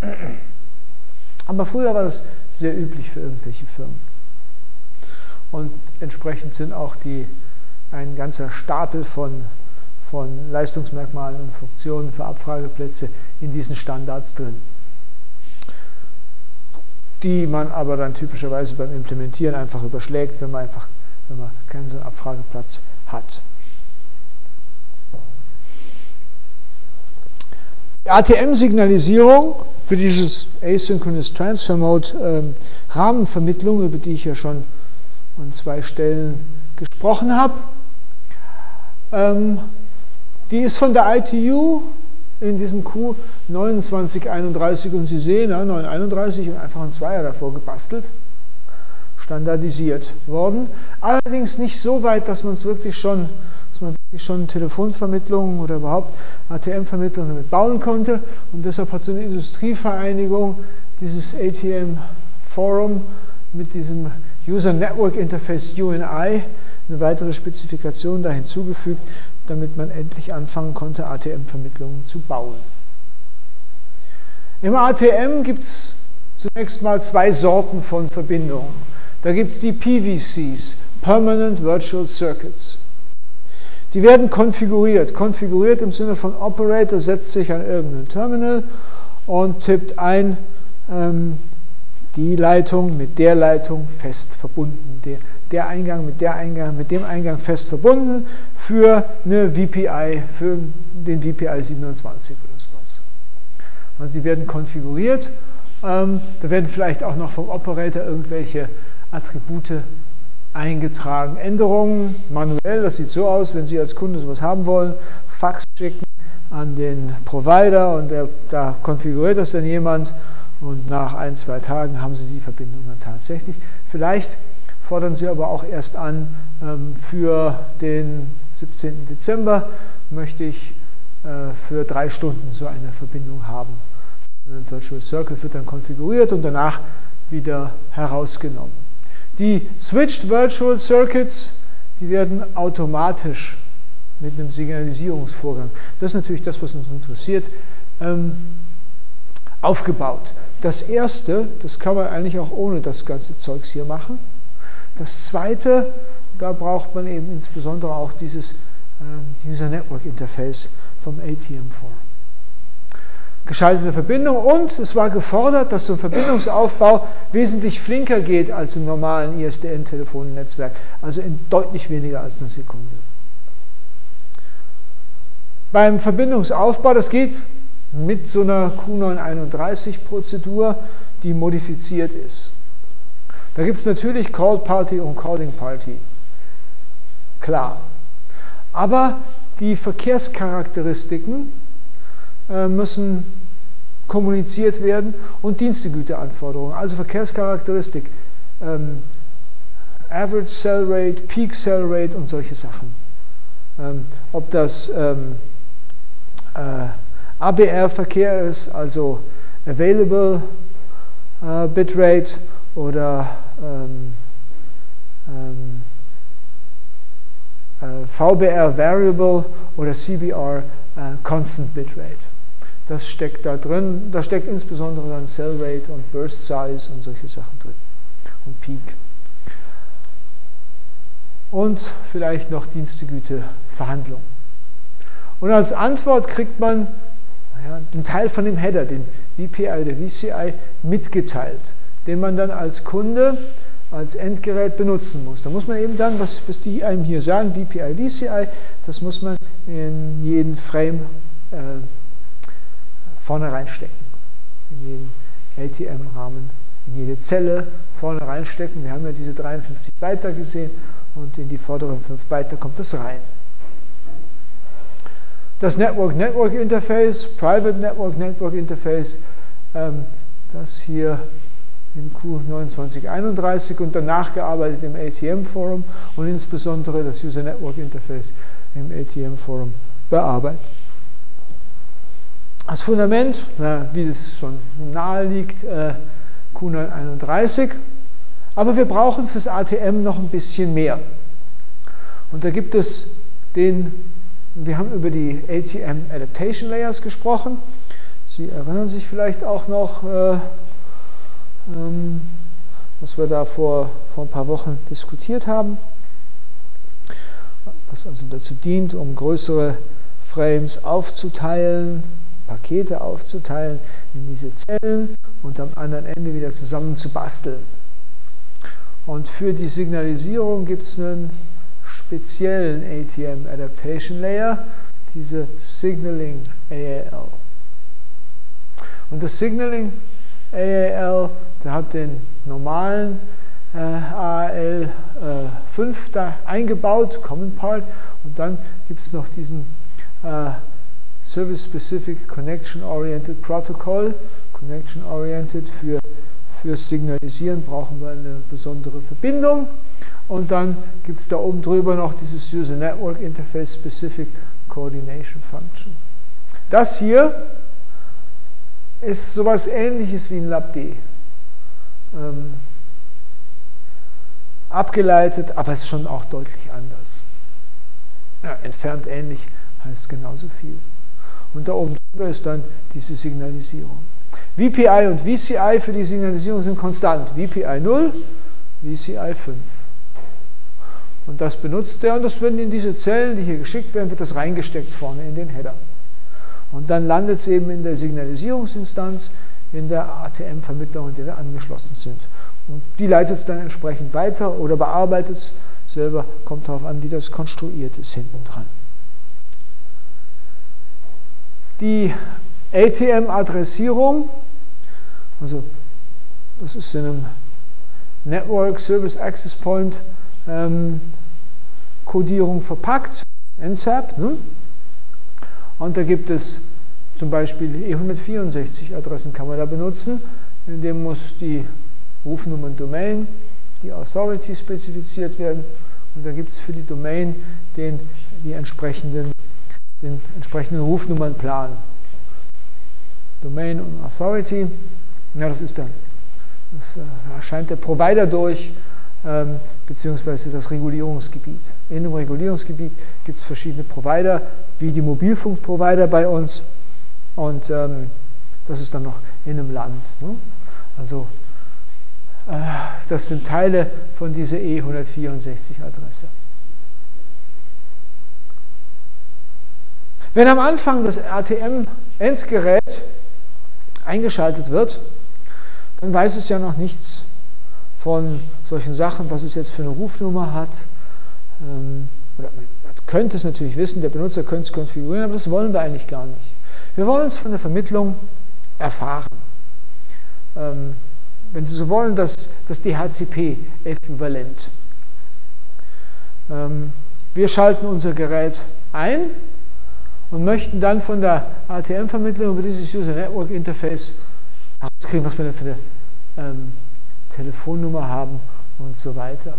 Aber früher war das sehr üblich für irgendwelche Firmen. Und entsprechend sind auch ein ganzer Stapel von Leistungsmerkmalen und Funktionen für Abfrageplätze in diesen Standards drin, die man aber dann typischerweise beim Implementieren einfach überschlägt, wenn man keinen so einen Abfrageplatz hat. Die ATM-Signalisierung für dieses Asynchronous Transfer Mode Rahmenvermittlung, über die ich ja schon an 2 Stellen gesprochen habe, die ist von der ITU in diesem Q2931 und Sie sehen, 931 und einfach ein Zweier davor gebastelt, standardisiert worden. Allerdings nicht so weit, dass man wirklich schon Telefonvermittlungen oder überhaupt ATM-Vermittlungen damit bauen konnte. Und deshalb hat so eine Industrievereinigung dieses ATM Forum mit diesem User Network Interface UNI eine weitere Spezifikation da hinzugefügt, damit man endlich anfangen konnte, ATM-Vermittlungen zu bauen. Im ATM gibt es zunächst mal 2 Sorten von Verbindungen. Da gibt es die PVCs, Permanent Virtual Circuits. Die werden konfiguriert. Konfiguriert im Sinne von Operator setzt sich an irgendein Terminal und tippt ein, die Leitung mit der Leitung fest verbunden. Der Eingang mit der Eingang mit dem Eingang fest verbunden für eine VPI, für den VPI 27 oder sowas. Also die werden konfiguriert. Da werden vielleicht auch noch vom Operator irgendwelche Attribute eingetragen. Änderungen manuell, das sieht so aus, wenn Sie als Kunde sowas haben wollen, Fax schicken an den Provider und da konfiguriert das dann jemand und nach 1, 2 Tagen haben Sie die Verbindung dann tatsächlich. Vielleicht fordern Sie aber auch erst an, für den 17. Dezember möchte ich für 3 Stunden so eine Verbindung haben. Ein Virtual Circuit wird dann konfiguriert und danach wieder herausgenommen. Die Switched Virtual Circuits, die werden automatisch mit einem Signalisierungsvorgang, das ist natürlich das, was uns interessiert, aufgebaut. Das erste, das kann man eigentlich auch ohne das ganze Zeugs hier machen. Das zweite, da braucht man eben insbesondere auch dieses User Network Interface vom ATM Forum. Geschaltete Verbindung, und es war gefordert, dass so ein Verbindungsaufbau wesentlich flinker geht als im normalen ISDN-Telefonnetzwerk, also in deutlich weniger als einer Sekunde. Beim Verbindungsaufbau, das geht mit so einer Q931-Prozedur, die modifiziert ist. Da gibt es natürlich Called Party und Calling Party, klar. Aber die Verkehrscharakteristiken müssen kommuniziert werden und Dienstegüteanforderungen, also Verkehrscharakteristik, Average Cell Rate, Peak Cell Rate und solche Sachen. Ob das ABR-Verkehr ist, also Available Bitrate, oder VBR Variable oder CBR Constant Bitrate. Das steckt da drin. Da steckt insbesondere dann Cell Rate und Burst Size und solche Sachen drin. Und Peak. Und vielleicht noch Dienstegüte-Verhandlung. Und als Antwort kriegt man den Teil von dem Header, den VPI oder VCI, mitgeteilt, den man dann als Kunde, als Endgerät benutzen muss. Da muss man eben dann, was die einem hier sagen, VPI, VCI, das muss man in jeden Frame vorne reinstecken. In jeden LTM-Rahmen, in jede Zelle vorne reinstecken. Wir haben ja diese 53 Byte da gesehen und in die vorderen 5 Byte, da kommt das rein. Das Network-Network-Interface, Private Network-Network-Interface, das hier im Q2931 und danach gearbeitet im ATM-Forum und insbesondere das User Network Interface im ATM-Forum bearbeitet. Als Fundament, wie das schon nahe liegt, Q931, aber wir brauchen fürs ATM noch ein bisschen mehr. Und da gibt es wir haben über die ATM Adaptation Layers gesprochen. Sie erinnern sich vielleicht auch noch, was wir da vor ein paar Wochen diskutiert haben, was also dazu dient, um größere Frames aufzuteilen, Pakete aufzuteilen in diese Zellen und am anderen Ende wieder zusammen zu basteln. Und für die Signalisierung gibt es einen speziellen ATM Adaptation Layer, diese Signaling AAL. Und das Signaling AAL, der hat den normalen AAL 5 da eingebaut, Common Part, und dann gibt es noch diesen Service Specific Connection Oriented Protocol. Connection Oriented für Signalisieren brauchen wir eine besondere Verbindung. Und dann gibt es da oben drüber noch dieses User Network Interface Specific Coordination Function. Das hier ist sowas Ähnliches wie ein LabD. Abgeleitet, aber es ist schon auch deutlich anders. Ja, entfernt ähnlich heißt genauso viel. Und da oben drüber ist dann diese Signalisierung. VPI und VCI für die Signalisierung sind konstant. VPI 0, VCI 5. Und das benutzt der, und das werden in diese Zellen, die hier geschickt werden, wird das reingesteckt vorne in den Header. Und dann landet es eben in der Signalisierungsinstanz, in der ATM-Vermittlung, in der wir angeschlossen sind. Und die leitet es dann entsprechend weiter oder bearbeitet es selber, kommt darauf an, wie das konstruiert ist hinten dran. Die ATM-Adressierung, also das ist in einem Network Service Access Point Codierung verpackt, NSAP. Ne? Und da gibt es zum Beispiel E164 Adressen, kann man da benutzen. In dem muss die Rufnummern-Domain, die Authority spezifiziert werden. Und da gibt es für die Domain den entsprechenden Rufnummernplan. Domain und Authority, ja, das ist dann, das erscheint der Provider durch, beziehungsweise das Regulierungsgebiet. In dem Regulierungsgebiet gibt es verschiedene Provider, wie die Mobilfunkprovider bei uns, und das ist dann noch in einem Land. Ne? Also das sind Teile von dieser E164-Adresse. Wenn am Anfang das ATM-Endgerät eingeschaltet wird, dann weiß es ja noch nichts von solchen Sachen, was es jetzt für eine Rufnummer hat. Oder man könnte es natürlich wissen, der Benutzer könnte es konfigurieren, aber das wollen wir eigentlich gar nicht. Wir wollen es von der Vermittlung erfahren. Wenn Sie so wollen, das DHCP-Äquivalent. Wir schalten unser Gerät ein und möchten dann von der ATM-Vermittlung über dieses User Network Interface herauskriegen, was wir denn für eine Telefonnummer haben und so weiter.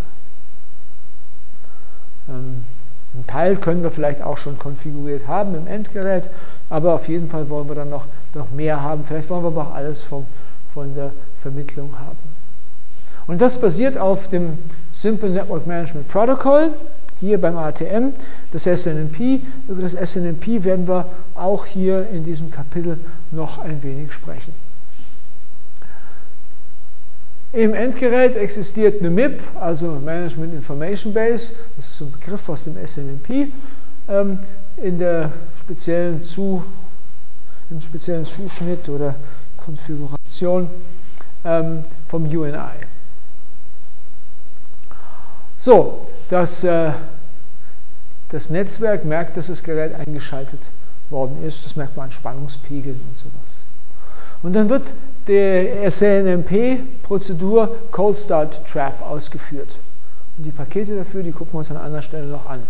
Einen Teil können wir vielleicht auch schon konfiguriert haben im Endgerät, aber auf jeden Fall wollen wir dann noch mehr haben. Vielleicht wollen wir aber auch alles von der Vermittlung haben. Und das basiert auf dem Simple Network Management Protocol, hier beim ATM, das SNMP. Über das SNMP werden wir auch hier in diesem Kapitel noch ein wenig sprechen. Im Endgerät existiert eine MIB, also Management Information Base, das ist so ein Begriff aus dem SNMP, im speziellen Zuschnitt oder Konfiguration vom UNI. So, das Netzwerk merkt, dass das Gerät eingeschaltet worden ist. Das merkt man an Spannungspegeln und sowas. Und dann wird die SNMP-Prozedur Cold Start Trap ausgeführt. Und die Pakete dafür, die gucken wir uns an anderer Stelle noch an.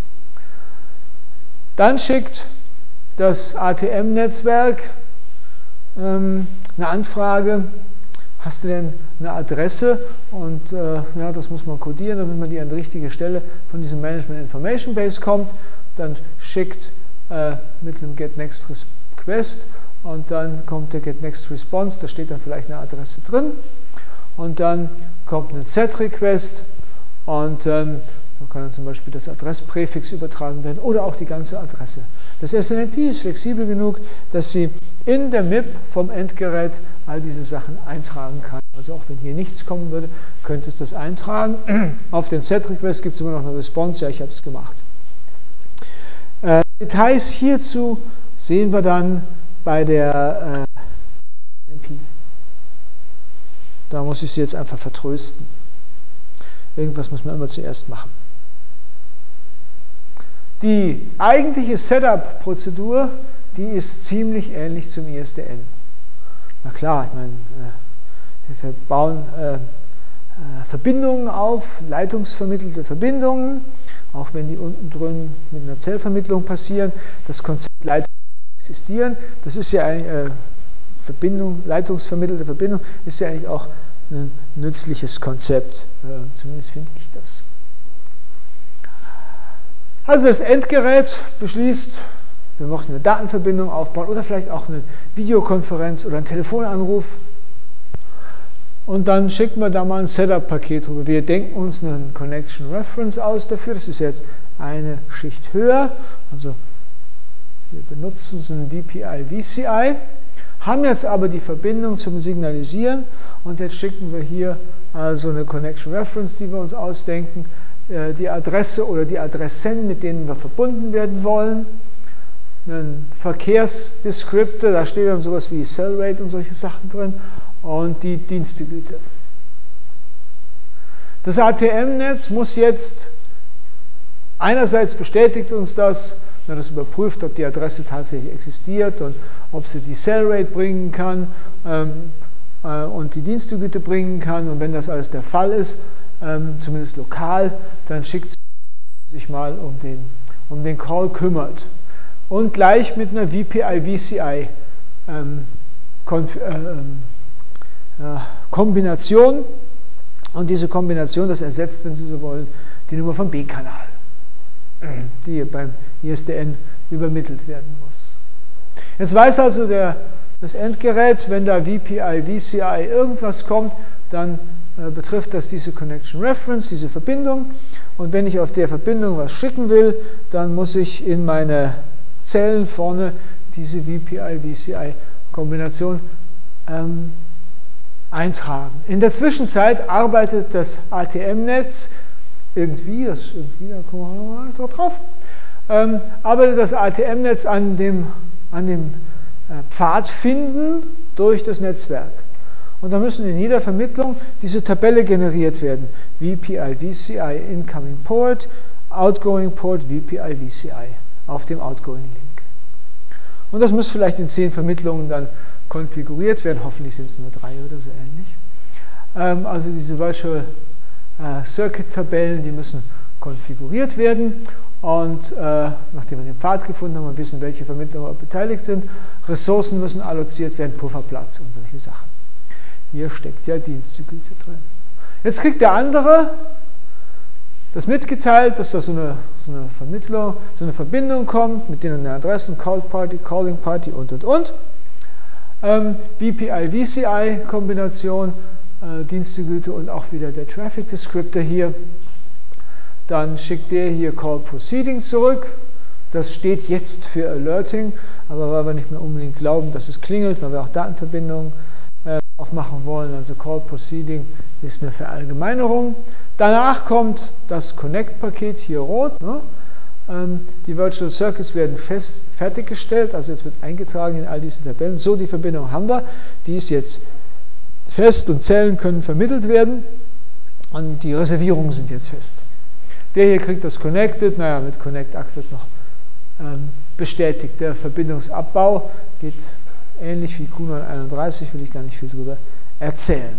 Dann schickt das ATM-Netzwerk eine Anfrage: Hast du denn eine Adresse? Und ja, das muss man codieren, damit man die an die richtige Stelle von diesem Management Information Base kommt. Dann schickt mit einem GetNext-Request und dann kommt der GetNext-Response, da steht dann vielleicht eine Adresse drin. Und dann kommt ein Set-Request und man kann dann zum Beispiel das Adresspräfix übertragen werden oder auch die ganze Adresse. Das SNMP ist flexibel genug, dass Sie in der MIB vom Endgerät all diese Sachen eintragen kann. Also auch wenn hier nichts kommen würde, könnte es das eintragen. Auf den Set-Request gibt es immer noch eine Response. Ja, ich habe es gemacht. Details hierzu sehen wir dann bei der SNMP. Da muss ich Sie jetzt einfach vertrösten. Irgendwas muss man immer zuerst machen. Die eigentliche Setup-Prozedur, die ist ziemlich ähnlich zum ISDN. Na klar, ich meine, wir bauen Verbindungen auf, leitungsvermittelte Verbindungen, auch wenn die unten drin mit einer Zellvermittlung passieren. Das Konzept Leitung existieren, das ist ja eine Verbindung, leitungsvermittelte Verbindung, ist ja eigentlich auch ein nützliches Konzept, zumindest finde ich das. Also das Endgerät beschließt, wir möchten eine Datenverbindung aufbauen oder vielleicht auch eine Videokonferenz oder einen Telefonanruf. Und dann schicken wir da mal ein Setup-Paket rüber. Wir denken uns einen Connection Reference aus dafür. Das ist jetzt eine Schicht höher. Also wir benutzen so ein VPI-VCI, haben jetzt aber die Verbindung zum Signalisieren und jetzt schicken wir hier also eine Connection Reference, die wir uns ausdenken, die Adresse oder die Adressen, mit denen wir verbunden werden wollen, einen Verkehrsdescriptor, da steht dann sowas wie Cell Rate und solche Sachen drin, und die Dienstegüte. Das ATM-Netz muss jetzt, einerseits bestätigt uns das überprüft, ob die Adresse tatsächlich existiert und ob sie die Cell Rate bringen kann und die Dienstegüte bringen kann, und wenn das alles der Fall ist, zumindest lokal, dann schickt sie sich mal um den Call kümmert. Und gleich mit einer VPI-VCI Kombination, und diese Kombination, das ersetzt, wenn Sie so wollen, die Nummer vom B-Kanal, die hier beim ISDN übermittelt werden muss. Jetzt weiß also das Endgerät, wenn da VPI-VCI irgendwas kommt, dann betrifft das diese Connection Reference, diese Verbindung. Und wenn ich auf der Verbindung was schicken will, dann muss ich in meine Zellen vorne diese VPI-VCI-Kombination eintragen. In der Zwischenzeit arbeitet das ATM-Netz da kommen wir noch drauf, arbeitet das ATM-Netz an dem Pfad finden durch das Netzwerk. Und da müssen in jeder Vermittlung diese Tabelle generiert werden. VPI, VCI, Incoming Port, Outgoing Port, VPI, VCI auf dem Outgoing Link. Und das muss vielleicht in 10 Vermittlungen dann konfiguriert werden. Hoffentlich sind es nur 3 oder so ähnlich. Also diese Virtual Circuit-Tabellen, die müssen konfiguriert werden. Und nachdem wir den Pfad gefunden haben und wissen, welche Vermittlungen beteiligt sind, Ressourcen müssen alloziert werden, Pufferplatz und solche Sachen. Hier steckt ja Dienstegüte drin. Jetzt kriegt der andere das mitgeteilt, dass da so eine Vermittlung, so eine Verbindung kommt mit den Adressen, Call Party, Calling Party und. VPI-VCI-Kombination, Dienstegüte und auch wieder der Traffic Descriptor hier. Dann schickt der hier Call Proceeding zurück. Das steht jetzt für Alerting, aber weil wir nicht mehr unbedingt glauben, dass es klingelt, weil wir auch Datenverbindungen aufmachen wollen, also Call Proceeding ist eine Verallgemeinerung. Danach kommt das Connect-Paket, hier rot. Ne? Die Virtual Circuits werden fertiggestellt, also jetzt wird eingetragen in all diese Tabellen. So, die Verbindung haben wir, die ist jetzt fest und Zellen können vermittelt werden und die Reservierungen sind jetzt fest. Der hier kriegt das Connected, naja, mit Connect-Act wird noch bestätigt. Der Verbindungsabbau geht ähnlich wie Q931, will ich gar nicht viel darüber erzählen.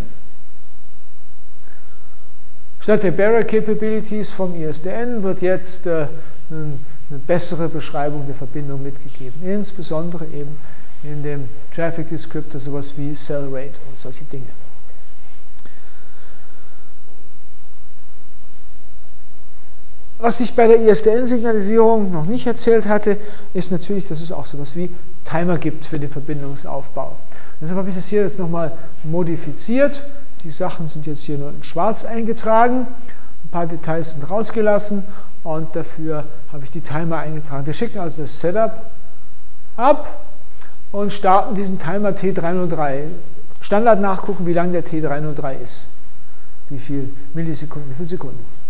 Statt der Bearer Capabilities vom ISDN wird jetzt eine bessere Beschreibung der Verbindung mitgegeben. Insbesondere eben in dem Traffic Descriptor sowas wie Cell Rate und solche Dinge. Was ich bei der ISDN-Signalisierung noch nicht erzählt hatte, ist natürlich, dass es auch sowas wie Timer gibt für den Verbindungsaufbau. Deshalb habe ich das hier jetzt nochmal modifiziert. Die Sachen sind jetzt hier nur in schwarz eingetragen. Ein paar Details sind rausgelassen und dafür habe ich die Timer eingetragen. Wir schicken also das Setup ab und starten diesen Timer T303. Standard nachgucken, wie lang der T303 ist. Wie viel Millisekunden, wie viele Sekunden.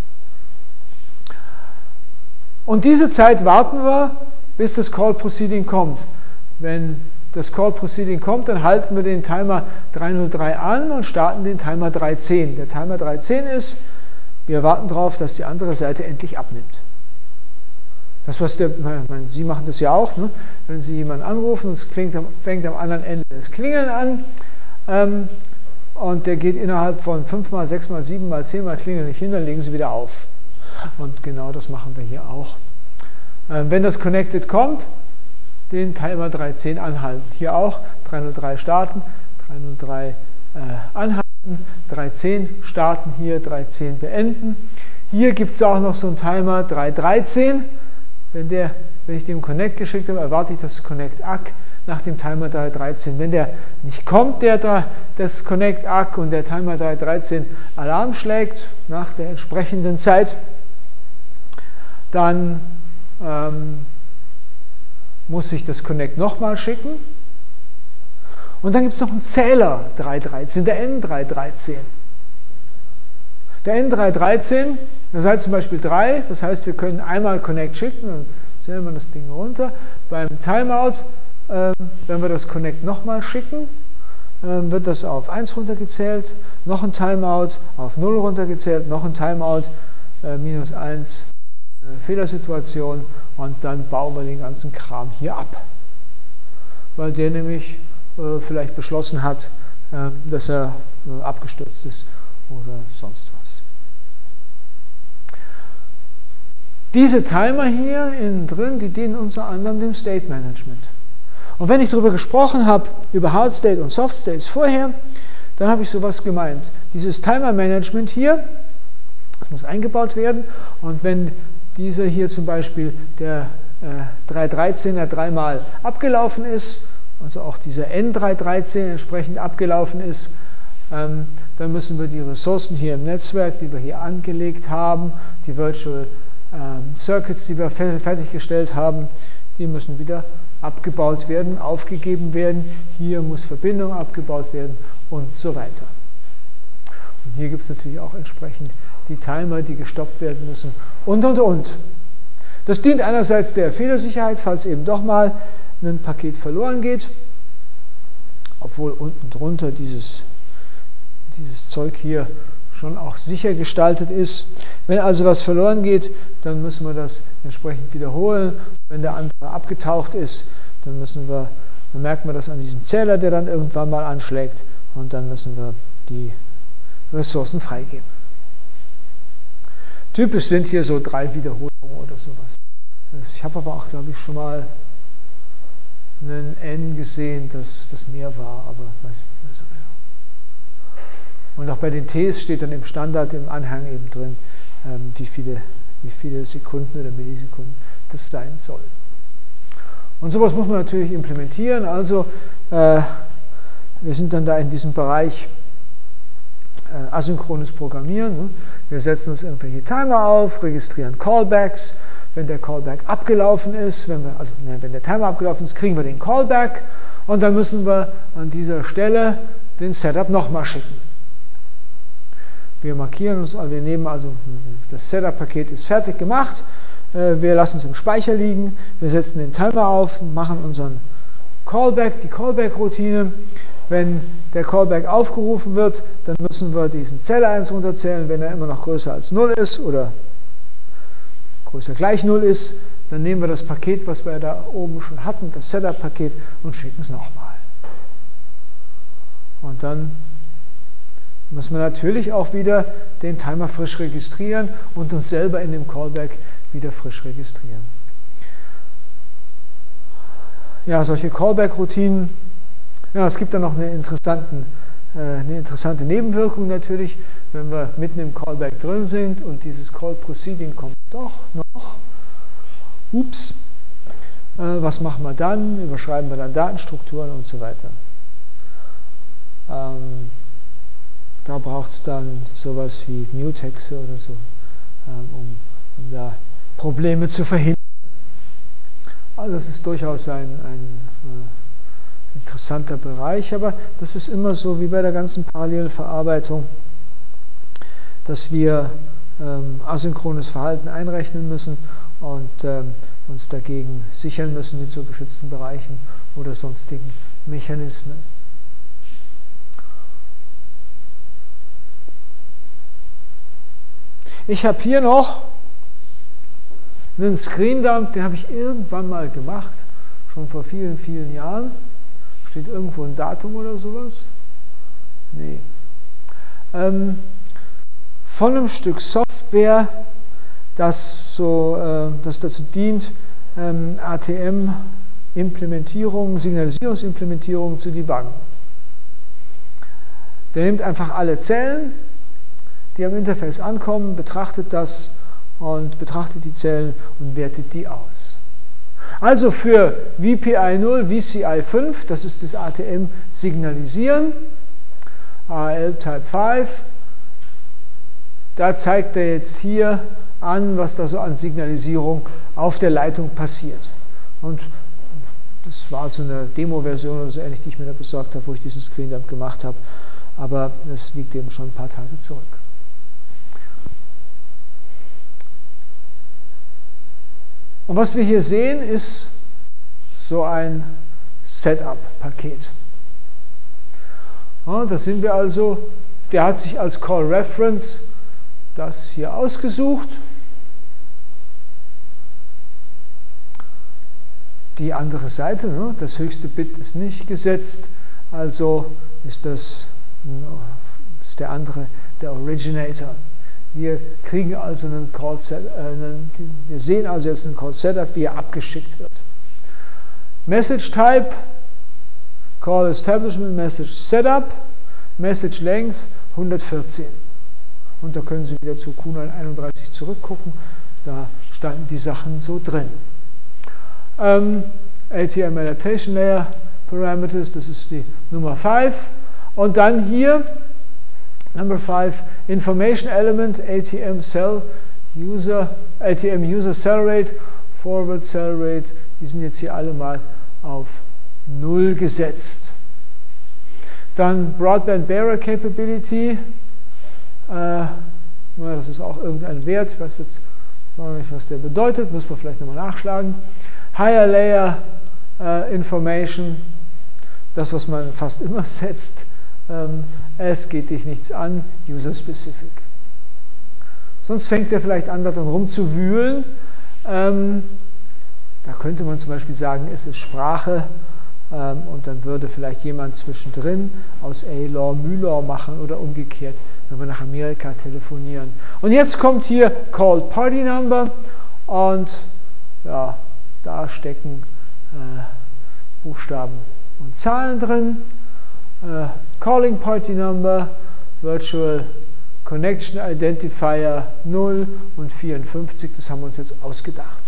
Und diese Zeit warten wir, bis das Call Proceeding kommt. Wenn das Call Proceeding kommt, dann halten wir den Timer 303 an und starten den Timer 310. Der Timer 310 ist, wir warten darauf, dass die andere Seite endlich abnimmt. Das, was Sie machen das ja auch, ne? Wenn Sie jemanden anrufen und es fängt am anderen Ende das Klingeln an und der geht innerhalb von 5 mal, 6 mal, 7 mal, 10 mal Klingeln nicht hin, dann legen Sie wieder auf. Und genau das machen wir hier auch. Wenn das Connected kommt, den Timer 310 anhalten. Hier auch 303 starten, 303 anhalten, 310 starten hier, 310 beenden. Hier gibt es auch noch so einen Timer 313. Wenn ich dem Connect geschickt habe, erwarte ich das Connect-ACK nach dem Timer 313. Wenn der nicht kommt, das Connect-ACK und der Timer 313 Alarm schlägt nach der entsprechenden Zeit, dann muss ich das Connect nochmal schicken. Und dann gibt es noch einen Zähler 313, der N313. Der N313, da seid zum Beispiel 3, das heißt, wir können einmal Connect schicken, dann zählen wir das Ding runter. Beim Timeout, wenn wir das Connect nochmal schicken, wird das auf 1 runtergezählt, noch ein Timeout, auf 0 runtergezählt, noch ein Timeout, -1, Fehlersituation und dann bauen wir den ganzen Kram hier ab. Weil der nämlich vielleicht beschlossen hat, dass er abgestürzt ist oder sonst was. Diese Timer hier innen drin, die dienen unter anderem dem State Management. Und wenn ich darüber gesprochen habe, über Hard State und Soft States vorher, dann habe ich sowas gemeint. Dieses Timer Management hier, das muss eingebaut werden und wenn dieser hier zum Beispiel der 313er dreimal abgelaufen ist, also auch dieser N313 entsprechend abgelaufen ist, dann müssen wir die Ressourcen hier im Netzwerk, die wir hier angelegt haben, die Virtual Circuits, die wir fertiggestellt haben, die müssen wieder abgebaut werden, aufgegeben werden. Hier muss Verbindung abgebaut werden und so weiter. Und hier gibt es natürlich auch entsprechend die Timer, die gestoppt werden müssen und. Das dient einerseits der Fehlersicherheit, falls eben doch mal ein Paket verloren geht, obwohl unten drunter dieses Zeug hier schon auch sicher gestaltet ist. Wenn also was verloren geht, dann müssen wir das entsprechend wiederholen. Wenn der andere abgetaucht ist, dann merkt man das an diesem Zähler, der dann irgendwann mal anschlägt, und dann müssen wir die Ressourcen freigeben. Typisch sind hier so 3 Wiederholungen oder sowas. Ich habe aber auch, glaube ich, schon mal einen N gesehen, dass das mehr war, aber weiß nicht so genau. Und auch bei den Ts steht dann im Standard, im Anhang eben drin, wie viele Sekunden oder Millisekunden das sein soll. Und sowas muss man natürlich implementieren. Also wir sind dann da in diesem Bereich asynchrones Programmieren. Ne? Wir setzen uns irgendwelche Timer auf, registrieren Callbacks. Wenn der Callback abgelaufen ist, wenn der Timer abgelaufen ist, kriegen wir den Callback und dann müssen wir an dieser Stelle den Setup nochmal schicken. Wir markieren uns, wir nehmen also, das Setup-Paket ist fertig gemacht, wir lassen es im Speicher liegen, wir setzen den Timer auf, machen unseren Callback, die Callback-Routine. Wenn der Callback aufgerufen wird, dann müssen wir diesen Zähler 1 runterzählen, wenn er immer noch größer als 0 ist oder größer gleich 0 ist, dann nehmen wir das Paket, was wir da oben schon hatten, das Setup-Paket, und schicken es nochmal. Und dann müssen wir natürlich auch wieder den Timer frisch registrieren und uns selber in dem Callback wieder frisch registrieren. Ja, solche Callback-Routinen, ja, es gibt dann noch eine interessante Nebenwirkung natürlich, wenn wir mitten im Callback drin sind und dieses Call Proceeding kommt doch noch. Ups, was machen wir dann? Überschreiben wir dann Datenstrukturen und so weiter. Da braucht es dann sowas wie Mutexe oder so, um da Probleme zu verhindern. Also das ist durchaus ein interessanter Bereich, aber das ist immer so wie bei der ganzen parallelen Verarbeitung, dass wir asynchrones Verhalten einrechnen müssen und uns dagegen sichern müssen mit so geschützten Bereichen oder sonstigen Mechanismen. Ich habe hier noch einen Screendump, den habe ich irgendwann mal gemacht, schon vor vielen, vielen Jahren. Steht irgendwo ein Datum oder sowas? Nee. Von einem Stück Software, das dazu dient, ATM-Implementierungen, Signalisierungsimplementierungen zu debuggen. Der nimmt einfach alle Zellen, die am Interface ankommen, betrachtet das und betrachtet die Zellen und wertet die aus. Also für VPI 0, VCI 5, das ist das ATM-Signalisieren, AL Type 5, da zeigt er jetzt hier an, was da so an Signalisierung auf der Leitung passiert. Und das war so eine Demo-Version oder so ähnlich, die ich mir da besorgt habe, wo ich diesen Screendump gemacht habe, aber das liegt eben schon ein paar Tage zurück. Und was wir hier sehen, ist so ein Setup-Paket. Ja, da sind wir also, der hat sich als Call Reference das hier ausgesucht. Die andere Seite, ne, das höchste Bit ist nicht gesetzt, also ist der andere der Originator. Wir kriegen also einen Call wir sehen also jetzt einen Call Setup, wie er abgeschickt wird. Message Type, Call Establishment, Message Setup, Message Length 114. Und da können Sie wieder zu Q931 zurückgucken, da standen die Sachen so drin. ATM Adaptation Layer Parameters, das ist die Nummer 5. Und dann hier Number 5, Information Element, ATM User Cell Rate, Forward Cell Rate, die sind jetzt hier alle mal auf 0 gesetzt. Dann Broadband Bearer Capability, das ist auch irgendein Wert, ich weiß jetzt noch nicht, was der bedeutet, muss man vielleicht nochmal nachschlagen. Higher Layer Information, das, was man fast immer setzt, es geht dich nichts an, User Specific. Sonst fängt er vielleicht an, da dann rumzuwühlen. Da könnte man zum Beispiel sagen, es ist Sprache, und dann würde vielleicht jemand zwischendrin aus A-Law MÜ-Law machen oder umgekehrt, wenn wir nach Amerika telefonieren. Und jetzt kommt hier Called Party Number und ja, da stecken Buchstaben und Zahlen drin. Calling Party Number, Virtual Connection Identifier 0 und 54, das haben wir uns jetzt ausgedacht.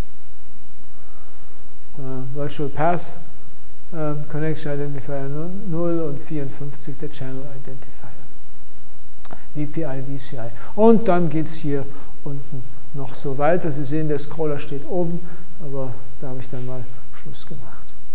Virtual Path Connection Identifier 0 und 54 der Channel Identifier. VPI, VCI. Und dann geht es hier unten noch so weiter. Sie sehen, der Scroller steht oben, aber da habe ich dann mal Schluss gemacht.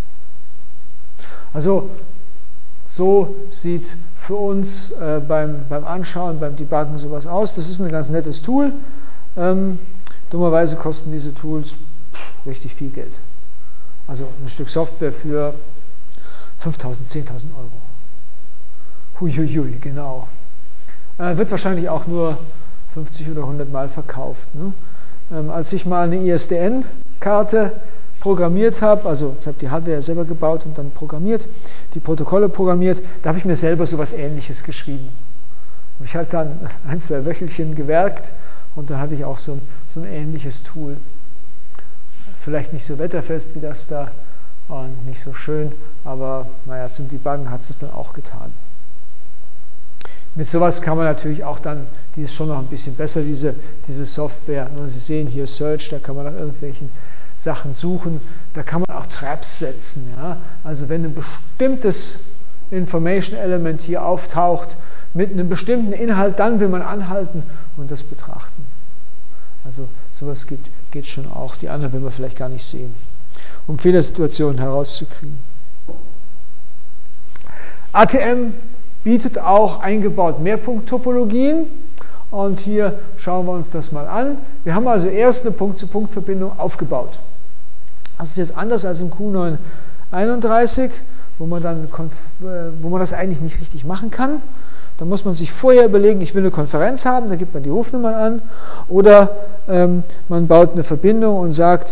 Also so sieht für uns beim Anschauen, beim Debuggen sowas aus. Das ist ein ganz nettes Tool. Dummerweise kosten diese Tools richtig viel Geld. Also ein Stück Software für 5.000, 10.000 Euro. Huiuiui, genau. Wird wahrscheinlich auch nur 50 oder 100 Mal verkauft. Ne? Als ich mal eine ISDN-Karte programmiert habe, also ich habe die Hardware selber gebaut und dann programmiert, die Protokolle programmiert, da habe ich mir selber so etwas Ähnliches geschrieben. Ich habe dann 1, 2 Wöchelchen gewerkt und dann hatte ich auch so ein ähnliches Tool. Vielleicht nicht so wetterfest wie das da und nicht so schön, aber naja, zum Debuggen hat es dann auch getan. Mit sowas kann man natürlich auch dann, die ist schon noch ein bisschen besser, diese Software. Sie sehen hier Search, da kann man nach irgendwelchen Sachen suchen, da kann man auch Traps setzen. Ja? Also wenn ein bestimmtes Information Element hier auftaucht mit einem bestimmten Inhalt, dann will man anhalten und das betrachten. Also sowas geht schon auch, die anderen will man vielleicht gar nicht sehen, um Fehlersituationen herauszukriegen. ATM bietet auch eingebaut Mehrpunkt-Topologien und hier schauen wir uns das mal an. Wir haben also erst eine Punkt-zu-Punkt-Verbindung aufgebaut. Das ist jetzt anders als im Q931, wo man das eigentlich nicht richtig machen kann. Da muss man sich vorher überlegen, ich will eine Konferenz haben, da gibt man die Rufnummern an. Oder man baut eine Verbindung und sagt,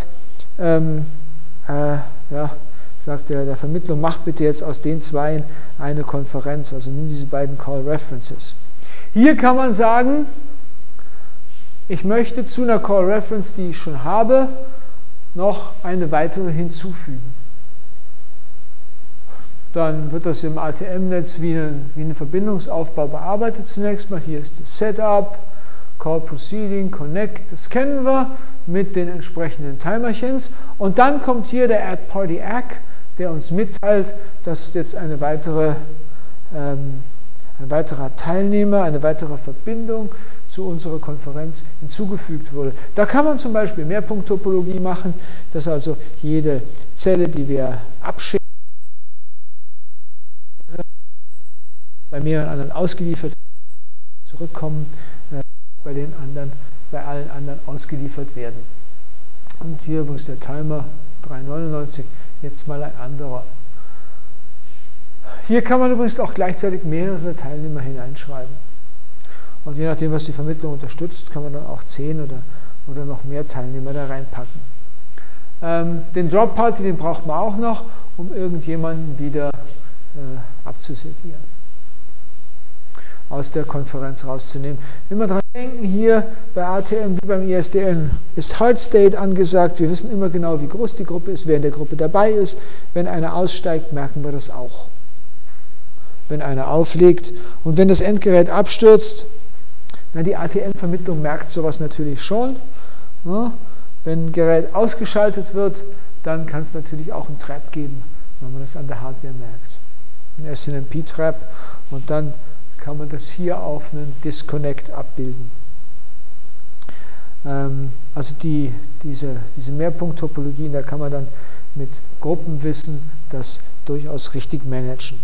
sagt der Vermittlung, mach bitte jetzt aus den zwei eine Konferenz, also nimm diese beiden Call References. Hier kann man sagen, ich möchte zu einer Call Reference, die ich schon habe, noch eine weitere hinzufügen. Dann wird das im ATM-Netz wie ein Verbindungsaufbau bearbeitet zunächst mal. Hier ist das Setup, Call Proceeding, Connect, das kennen wir mit den entsprechenden Timerchens. Und dann kommt hier der Add Party Ack, der uns mitteilt, dass jetzt ein weiterer Teilnehmer, eine weitere Verbindung zu unserer Konferenz hinzugefügt wurde. Da kann man zum Beispiel Mehrpunkt-Topologie machen, dass also jede Zelle, die wir abschicken, bei mehreren anderen ausgeliefert zurückkommen, bei allen anderen ausgeliefert werden. Und hier übrigens der Timer 399, jetzt mal ein anderer. Hier kann man übrigens auch gleichzeitig mehrere Teilnehmer hineinschreiben. Und je nachdem, was die Vermittlung unterstützt, kann man dann auch 10 oder noch mehr Teilnehmer da reinpacken. Den Drop Party, den braucht man auch noch, um irgendjemanden wieder abzuservieren, aus der Konferenz rauszunehmen. Wenn wir daran denken, hier bei ATM wie beim ISDN ist Hard State angesagt. Wir wissen immer genau, wie groß die Gruppe ist, wer in der Gruppe dabei ist. Wenn einer aussteigt, merken wir das auch. Wenn einer auflegt und wenn das Endgerät abstürzt, na, die ATM-Vermittlung merkt sowas natürlich schon. Ja, wenn ein Gerät ausgeschaltet wird, dann kann es natürlich auch einen Trap geben, wenn man das an der Hardware merkt. Ein SNMP-Trap und dann kann man das hier auf einen Disconnect abbilden. Also diese Mehrpunkt-Topologien, da kann man dann mit Gruppenwissen das durchaus richtig managen.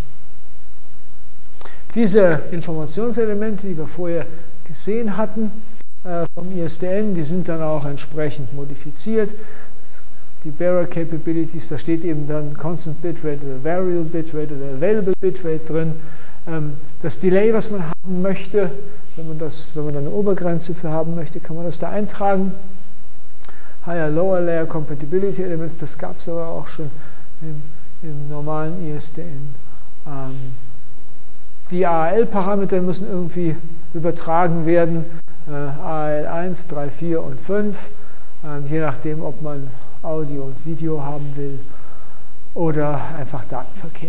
Diese Informationselemente, die wir vorher gesehen hatten vom ISDN, die sind dann auch entsprechend modifiziert. Die Bearer Capabilities, da steht eben dann Constant Bitrate oder Variable Bitrate oder Available Bitrate drin. Das Delay, was man haben möchte, wenn man da eine Obergrenze für haben möchte, kann man das da eintragen. Higher, Lower Layer Compatibility Elements, das gab es aber auch schon im normalen ISDN. Die AAL-Parameter müssen irgendwie übertragen werden, AAL 1, 3, 4 und 5, je nachdem, ob man Audio und Video haben will oder einfach Datenverkehr.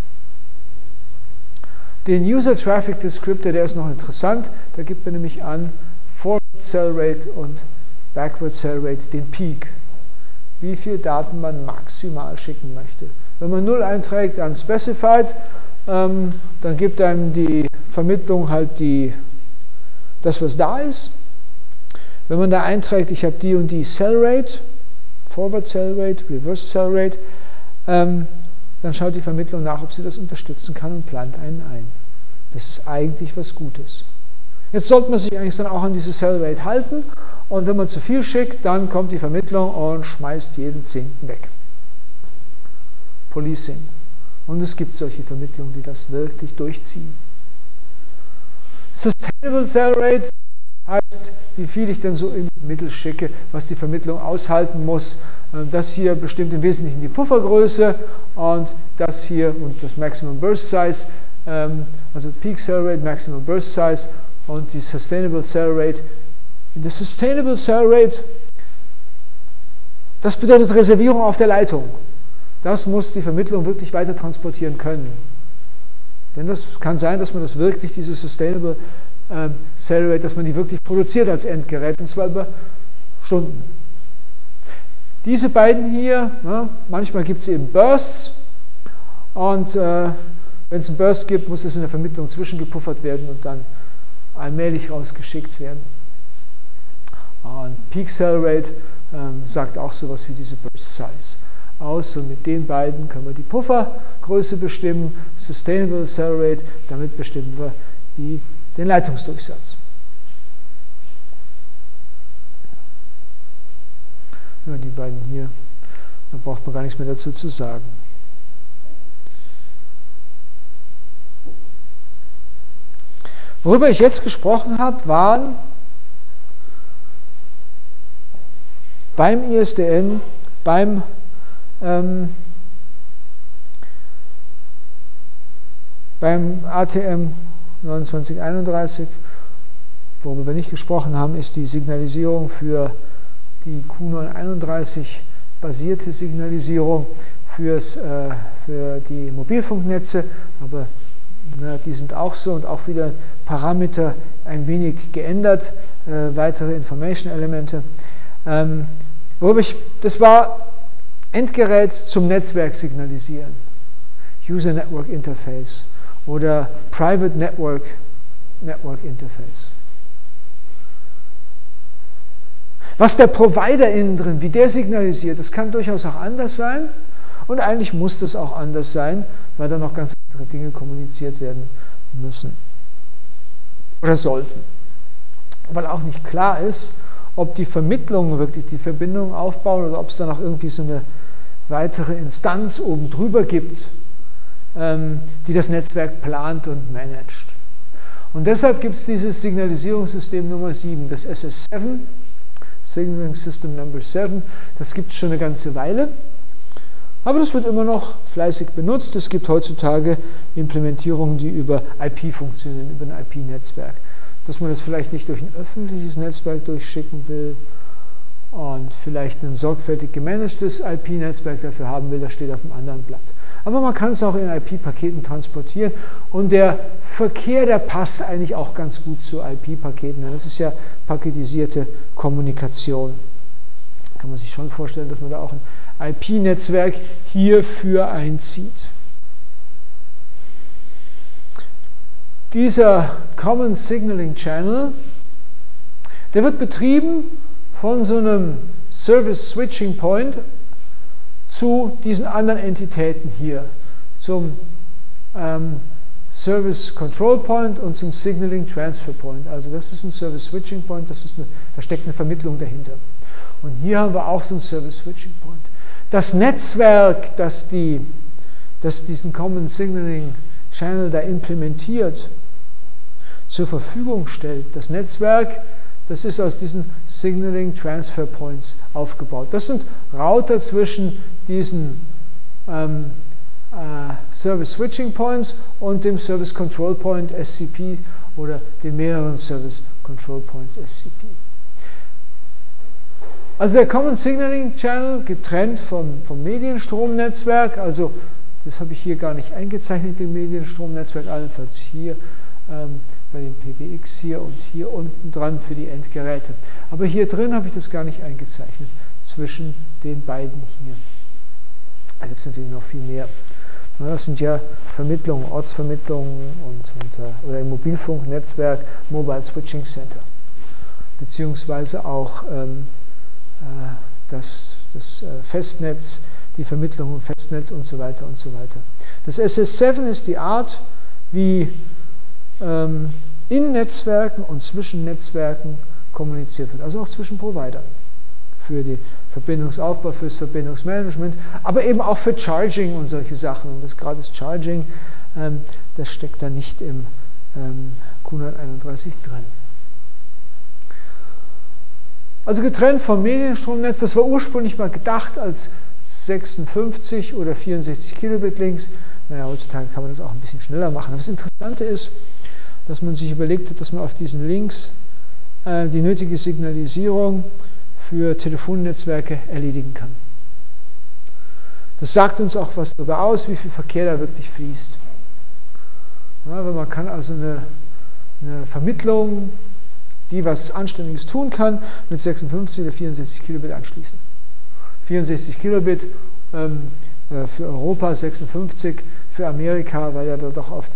Den User Traffic Descriptor, der ist noch interessant, da gibt man nämlich an Forward Cell Rate und Backward Cell Rate, den Peak, wie viel Daten man maximal schicken möchte. Wenn man 0 einträgt an Specified, dann gibt einem die Vermittlung halt das, was da ist. Wenn man da einträgt, ich habe die und die Cell Rate, Forward Cell Rate, Reverse Cell Rate, dann schaut die Vermittlung nach, ob sie das unterstützen kann und plant einen ein. Das ist eigentlich was Gutes. Jetzt sollte man sich eigentlich dann auch an diese Cell Rate halten und wenn man zu viel schickt, dann kommt die Vermittlung und schmeißt jeden 10. weg. Policing. Und es gibt solche Vermittlungen, die das wirklich durchziehen. Sustainable Cell Rate heißt, wie viel ich denn so im Mittel schicke, was die Vermittlung aushalten muss. Das hier bestimmt im Wesentlichen die Puffergröße und das hier und das Maximum Burst Size, also Peak Cell Rate, Maximum Burst Size und die Sustainable Cell Rate. In der Sustainable Cell Rate, das bedeutet Reservierung auf der Leitung. Das muss die Vermittlung wirklich weiter transportieren können. Denn das kann sein, dass man das wirklich, diese Sustainable Cell Rate, dass man die wirklich produziert als Endgerät, und zwar über Stunden. Diese beiden hier, manchmal gibt es eben Bursts, und wenn es einen Burst gibt, muss es in der Vermittlung zwischengepuffert werden und dann allmählich rausgeschickt werden. Und Peak Cell Rate sagt auch sowas wie diese Burst Size aus, und mit den beiden können wir die Puffergröße bestimmen, Sustainable Cell Rate, damit bestimmen wir den Leitungsdurchsatz. Ja, die beiden hier, da braucht man gar nichts mehr dazu zu sagen. Worüber ich jetzt gesprochen habe, waren beim ISDN, beim ATM 2931, worüber wir nicht gesprochen haben, ist die Signalisierung für die Q931 basierte Signalisierung für die Mobilfunknetze, aber die sind auch so und auch wieder Parameter ein wenig geändert, weitere Information-Elemente. Das war Endgerät zum Netzwerk signalisieren, User Network Interface oder Private Network Interface. Was der Provider innen drin, wie der signalisiert, das kann durchaus auch anders sein und eigentlich muss das auch anders sein, weil da noch ganz andere Dinge kommuniziert werden müssen oder sollten. Weil auch nicht klar ist, ob die Vermittlungen wirklich die Verbindung aufbauen oder ob es da noch irgendwie so eine weitere Instanz oben drüber gibt, die das Netzwerk plant und managt. Und deshalb gibt es dieses Signalisierungssystem Nummer 7, das SS7, Signaling System Number 7, das gibt es schon eine ganze Weile, aber das wird immer noch fleißig benutzt. Es gibt heutzutage Implementierungen, die über IP funktionieren, über ein IP-Netzwerk. Dass man das vielleicht nicht durch ein öffentliches Netzwerk durchschicken will und vielleicht ein sorgfältig gemanagtes IP-Netzwerk dafür haben will, das steht auf einem anderen Blatt. Aber man kann es auch in IP-Paketen transportieren und der Verkehr, der passt eigentlich auch ganz gut zu IP-Paketen. Das ist ja paketisierte Kommunikation. Da kann man sich schon vorstellen, dass man da auch ein IP-Netzwerk hierfür einzieht. dieser Common Signaling Channel, der wird betrieben von so einem Service Switching Point zu diesen anderen Entitäten hier, zum Service Control Point und zum Signaling Transfer Point. Also das ist ein Service Switching Point, da steckt eine Vermittlung dahinter. Und hier haben wir auch so ein Service Switching Point. Das Netzwerk, das diesen Common Signaling Channel da implementiert, zur Verfügung stellt, das Netzwerk, das ist aus diesen Signaling Transfer Points aufgebaut. Das sind Router zwischen diesen Service Switching Points und dem Service Control Point SCP oder den mehreren Service Control Points SCP. Also der Common Signaling Channel, getrennt vom Medienstromnetzwerk, also das habe ich hier gar nicht eingezeichnet, den Medienstromnetzwerk, allenfalls hier bei dem PBX hier und hier unten dran für die Endgeräte. Aber hier drin habe ich das gar nicht eingezeichnet, zwischen den beiden hier. Da gibt es natürlich noch viel mehr. Das sind ja Vermittlungen, Ortsvermittlungen oder im Mobilfunknetzwerk Mobile Switching Center, beziehungsweise auch das Festnetz, die Vermittlung im Festnetz und so weiter und so weiter. Das SS7 ist die Art, wie in Netzwerken und zwischen Netzwerken kommuniziert wird, also auch zwischen Providern. Für den Verbindungsaufbau, für das Verbindungsmanagement, aber eben auch für Charging und solche Sachen. Und gerade das Charging, das steckt da nicht im Q931 drin. Also getrennt vom Medienstromnetz, das war ursprünglich mal gedacht als 56 oder 64 Kilobit Links. Naja, heutzutage kann man das auch ein bisschen schneller machen. Aber das Interessante ist, dass man sich überlegt hat, dass man auf diesen Links die nötige Signalisierung für Telefonnetzwerke erledigen kann. Das sagt uns auch was darüber aus, wie viel Verkehr da wirklich fließt. Ja, man kann also eine Vermittlung, die was Anständiges tun kann, mit 56 oder 64 Kilobit anschließen. 64 Kilobit für Europa, 56 für Amerika, weil ja da doch auf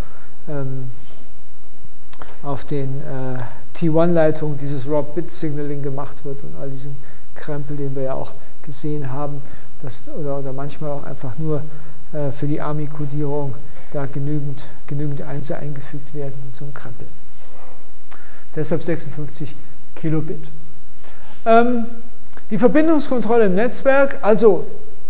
den T1-Leitungen dieses Raw-Bit-Signaling gemacht wird und all diesen Krempel, den wir ja auch gesehen haben, oder manchmal auch einfach nur für die AMI-Kodierung da genügend Einser eingefügt werden und so ein Krempel. Deshalb 56 Kilobit. Die Verbindungskontrolle im Netzwerk, also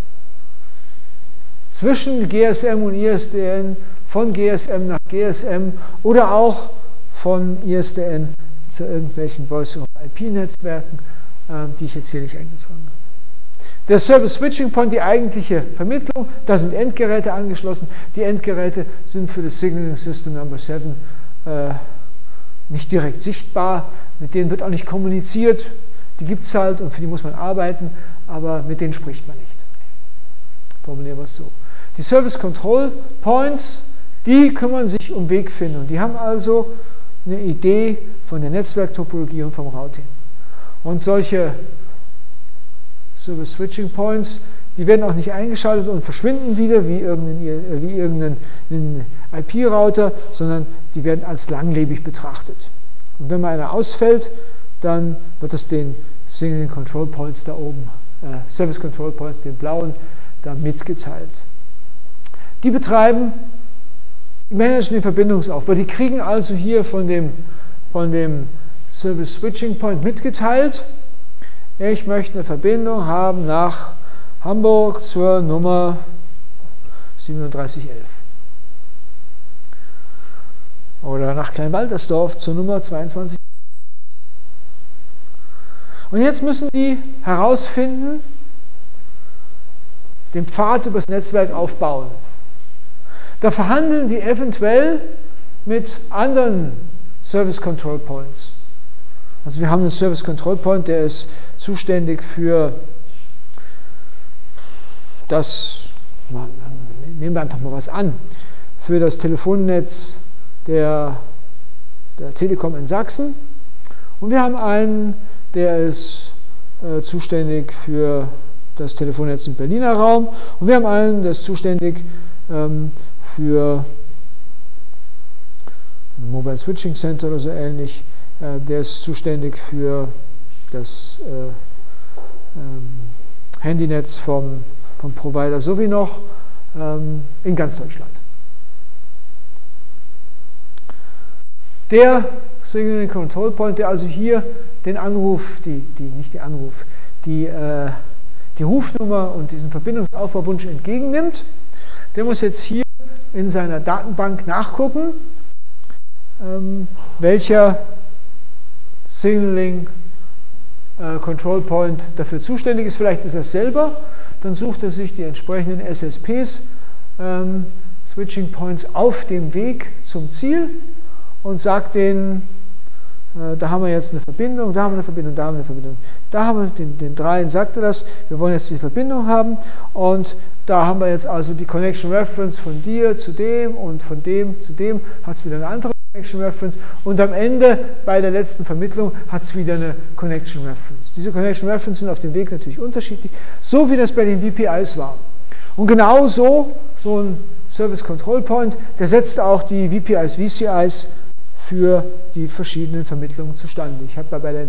zwischen GSM und ISDN, von GSM nach GSM oder auch von ISDN zu irgendwelchen Voice-over-IP-Netzwerken, die ich jetzt hier nicht eingetragen habe. Der Service Switching Point, die eigentliche Vermittlung, da sind Endgeräte angeschlossen. Die Endgeräte sind für das Signaling System Number 7 nicht direkt sichtbar, mit denen wird auch nicht kommuniziert, die gibt es halt und für die muss man arbeiten, aber mit denen spricht man nicht. Formulieren wir es so. Die Service Control Points, die kümmern sich um Wegfindung. Die haben also eine Idee von der Netzwerktopologie und vom Routing. Und solche Service Switching Points, die werden auch nicht eingeschaltet und verschwinden wieder wie irgendein IP-Router, sondern die werden als langlebig betrachtet. Und wenn mal einer ausfällt, dann wird es den Signaling Control Points da oben, Service Control Points, den blauen, da mitgeteilt. Die managen den Verbindungsaufbau. Die kriegen also hier von dem Service Switching Point mitgeteilt, ich möchte eine Verbindung haben nach Hamburg zur Nummer 3711 oder nach Kleinwaltersdorf zur Nummer 22. Und jetzt müssen die herausfinden, den Pfad übers Netzwerk aufbauen. Da verhandeln die eventuell mit anderen Service Control Points. Also wir haben einen Service Control Point, der ist zuständig für das, nehmen wir einfach mal was an, für das Telefonnetz der Telekom in Sachsen. Und wir haben einen, der ist zuständig für das Telefonnetz im Berliner Raum. Und wir haben einen, der ist zuständig für Mobile Switching Center oder so ähnlich, der ist zuständig für das Handynetz vom Provider Sovinoch in ganz Deutschland. Der Signaling Control Point, der also hier den Anruf, die Rufnummer und diesen Verbindungsaufbauwunsch entgegennimmt, der muss jetzt hier in seiner Datenbank nachgucken, welcher Signaling Control Point dafür zuständig ist. Vielleicht ist er selber, dann sucht er sich die entsprechenden SSPs, Switching Points auf dem Weg zum Ziel und sagt denen, da haben wir jetzt eine Verbindung, da haben wir eine Verbindung, da haben wir eine Verbindung. Da haben wir den dreien sagt er das, wir wollen jetzt die Verbindung haben und da haben wir jetzt also die Connection Reference von dir zu dem und von dem zu dem, hat es wieder eine andere Connection Reference und am Ende bei der letzten Vermittlung hat es wieder eine Connection Reference. Diese Connection References sind auf dem Weg natürlich unterschiedlich, so wie das bei den VPIs war. Und genau so ein Service Control Point, der setzt auch die VPIs, VCIs für die verschiedenen Vermittlungen zustande. Ich habe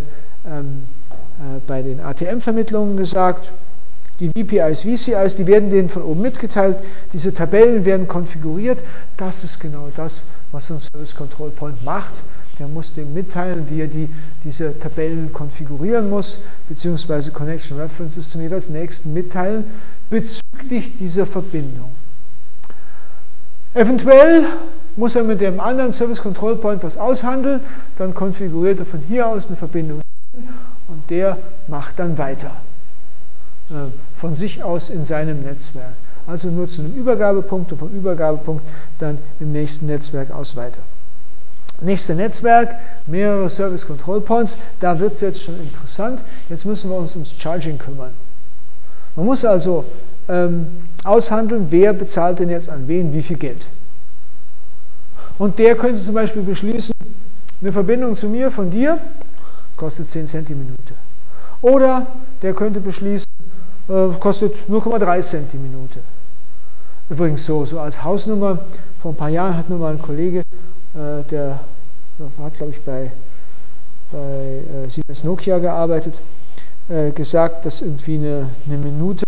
bei den ATM-Vermittlungen gesagt, die VPIs, VCIs, die werden denen von oben mitgeteilt, diese Tabellen werden konfiguriert. Das ist genau das, was so ein Service Control Point macht. Der muss dem mitteilen, wie er diese Tabellen konfigurieren muss, beziehungsweise Connection References zum jeweils nächsten mitteilen bezüglich dieser Verbindung. Eventuell muss er mit dem anderen Service Control Point was aushandeln, dann konfiguriert er von hier aus eine Verbindung und der macht dann weiter. Von sich aus in seinem Netzwerk. Also nur zu einem Übergabepunkt und vom Übergabepunkt dann im nächsten Netzwerk aus weiter. Nächste Netzwerk, mehrere Service Control Points, da wird es jetzt schon interessant. Jetzt müssen wir uns ums Charging kümmern. Man muss also aushandeln, wer bezahlt denn jetzt an wen wie viel Geld. Und der könnte zum Beispiel beschließen, eine Verbindung zu mir von dir kostet 10 Cent die Minute. Oder der könnte beschließen, kostet 0,3 Cent die Minute. Übrigens so als Hausnummer, vor ein paar Jahren hat mir mal ein Kollege, der hat glaube ich bei Siemens Nokia gearbeitet, gesagt, dass irgendwie eine Minute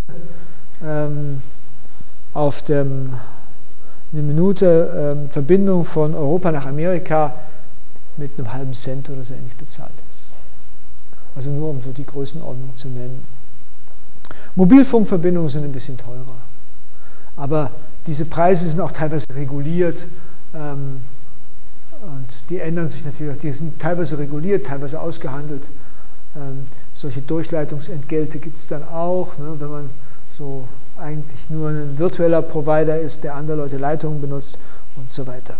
Verbindung von Europa nach Amerika mit einem halben Cent oder so ähnlich bezahlt ist. Also nur um so die Größenordnung zu nennen. Mobilfunkverbindungen sind ein bisschen teurer, aber diese Preise sind auch teilweise reguliert und die ändern sich natürlich auch. Die sind teilweise reguliert, teilweise ausgehandelt. Solche Durchleitungsentgelte gibt es dann auch, ne, wenn man so eigentlich nur ein virtueller Provider ist, der andere Leute Leitungen benutzt und so weiter.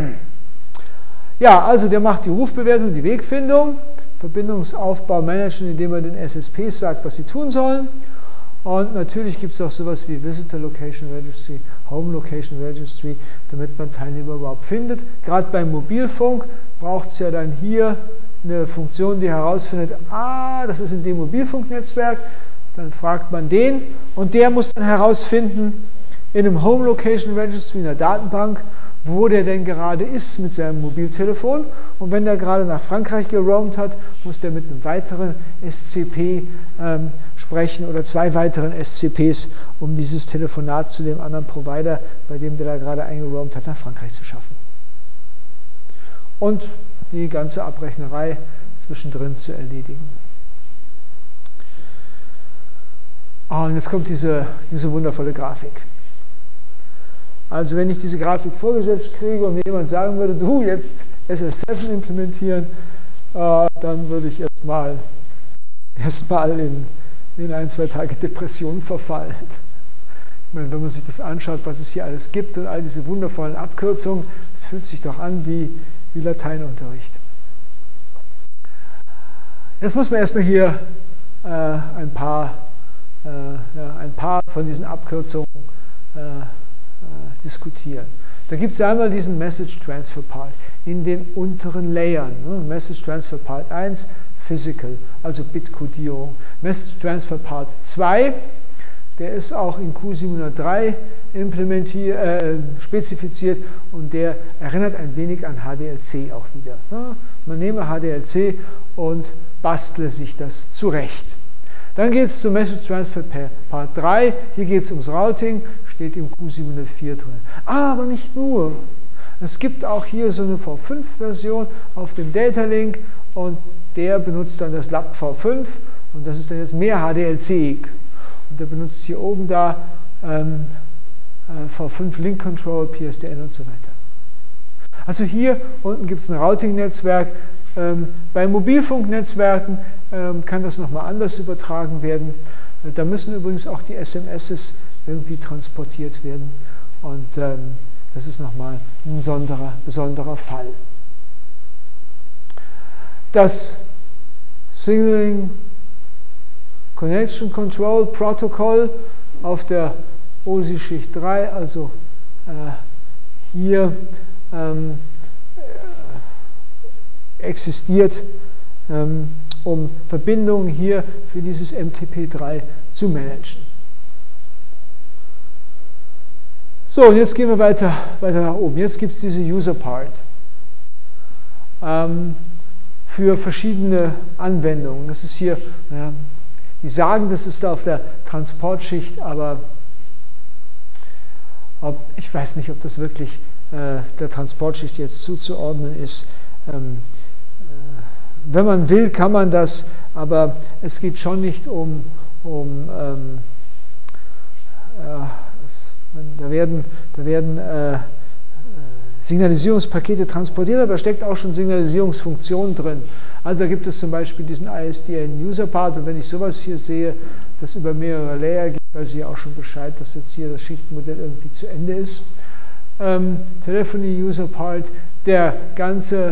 Ja, also der macht die Rufbewertung, die Wegfindung, Verbindungsaufbau managen, indem er den SSPs sagt, was sie tun sollen. Und natürlich gibt es auch sowas wie Visitor Location Registry, Home Location Registry, damit man Teilnehmer überhaupt findet. Gerade beim Mobilfunk braucht es ja dann hier eine Funktion, die herausfindet, das ist in dem Mobilfunknetzwerk. Dann fragt man den und der muss dann herausfinden in einem Home Location Registry, in der Datenbank, wo der denn gerade ist mit seinem Mobiltelefon. Und wenn der gerade nach Frankreich geroamt hat, muss der mit einem weiteren SCP sprechen oder zwei weiteren SCPs, um dieses Telefonat zu dem anderen Provider, bei dem der da gerade eingeroamt hat, nach Frankreich zu schaffen. Und die ganze Abrechnerei zwischendrin zu erledigen. Und jetzt kommt diese wundervolle Grafik. Also wenn ich diese Grafik vorgesetzt kriege und mir jemand sagen würde, du jetzt SS7 implementieren, dann würde ich erstmal in 1-2 Tage Depression verfallen. Ich meine, wenn man sich das anschaut, was es hier alles gibt und all diese wundervollen Abkürzungen, das fühlt sich doch an wie Lateinunterricht. Jetzt muss man erstmal hier ein paar von diesen Abkürzungen diskutieren. Da gibt es einmal diesen Message Transfer Part in den unteren Layern. Ne? Message Transfer Part 1, Physical, also Bitkodierung. Message Transfer Part 2, der ist auch in Q703 spezifiziert und der erinnert ein wenig an HDLC auch wieder. Man nehme HDLC und bastle sich das zurecht. Dann geht es zum Message Transfer Part 3. Hier geht es ums Routing, steht im Q704 drin. Aber nicht nur. Es gibt auch hier so eine V5-Version auf dem Data Link und der benutzt dann das LAP V5 und das ist dann jetzt mehr HDLC. Und der benutzt hier oben da V5 Link Control, PSTN und so weiter. Also hier unten gibt es ein Routing-Netzwerk. Bei Mobilfunknetzwerken kann das nochmal anders übertragen werden. Da müssen übrigens auch die SMSs irgendwie transportiert werden. Und das ist nochmal ein besonderer Fall. Das Signaling Connection Control Protocol auf der OSI-Schicht 3, also hier existiert, um Verbindungen hier für dieses MTP3 zu managen. So, und jetzt gehen wir weiter nach oben. Jetzt gibt es diese User Part für verschiedene Anwendungen. Das ist hier, naja, die sagen, das ist da auf der Transportschicht, aber ich weiß nicht, ob das wirklich der Transportschicht jetzt zuzuordnen ist. Wenn man will, kann man das, aber es geht schon nicht da werden Signalisierungspakete transportiert, aber da steckt auch schon Signalisierungsfunktion drin. Also da gibt es zum Beispiel diesen ISDN-User-Part und wenn ich sowas hier sehe, das über mehrere Layer geht, weiß ich auch schon Bescheid, dass jetzt hier das Schichtenmodell irgendwie zu Ende ist. Telephony-User-Part, der ganze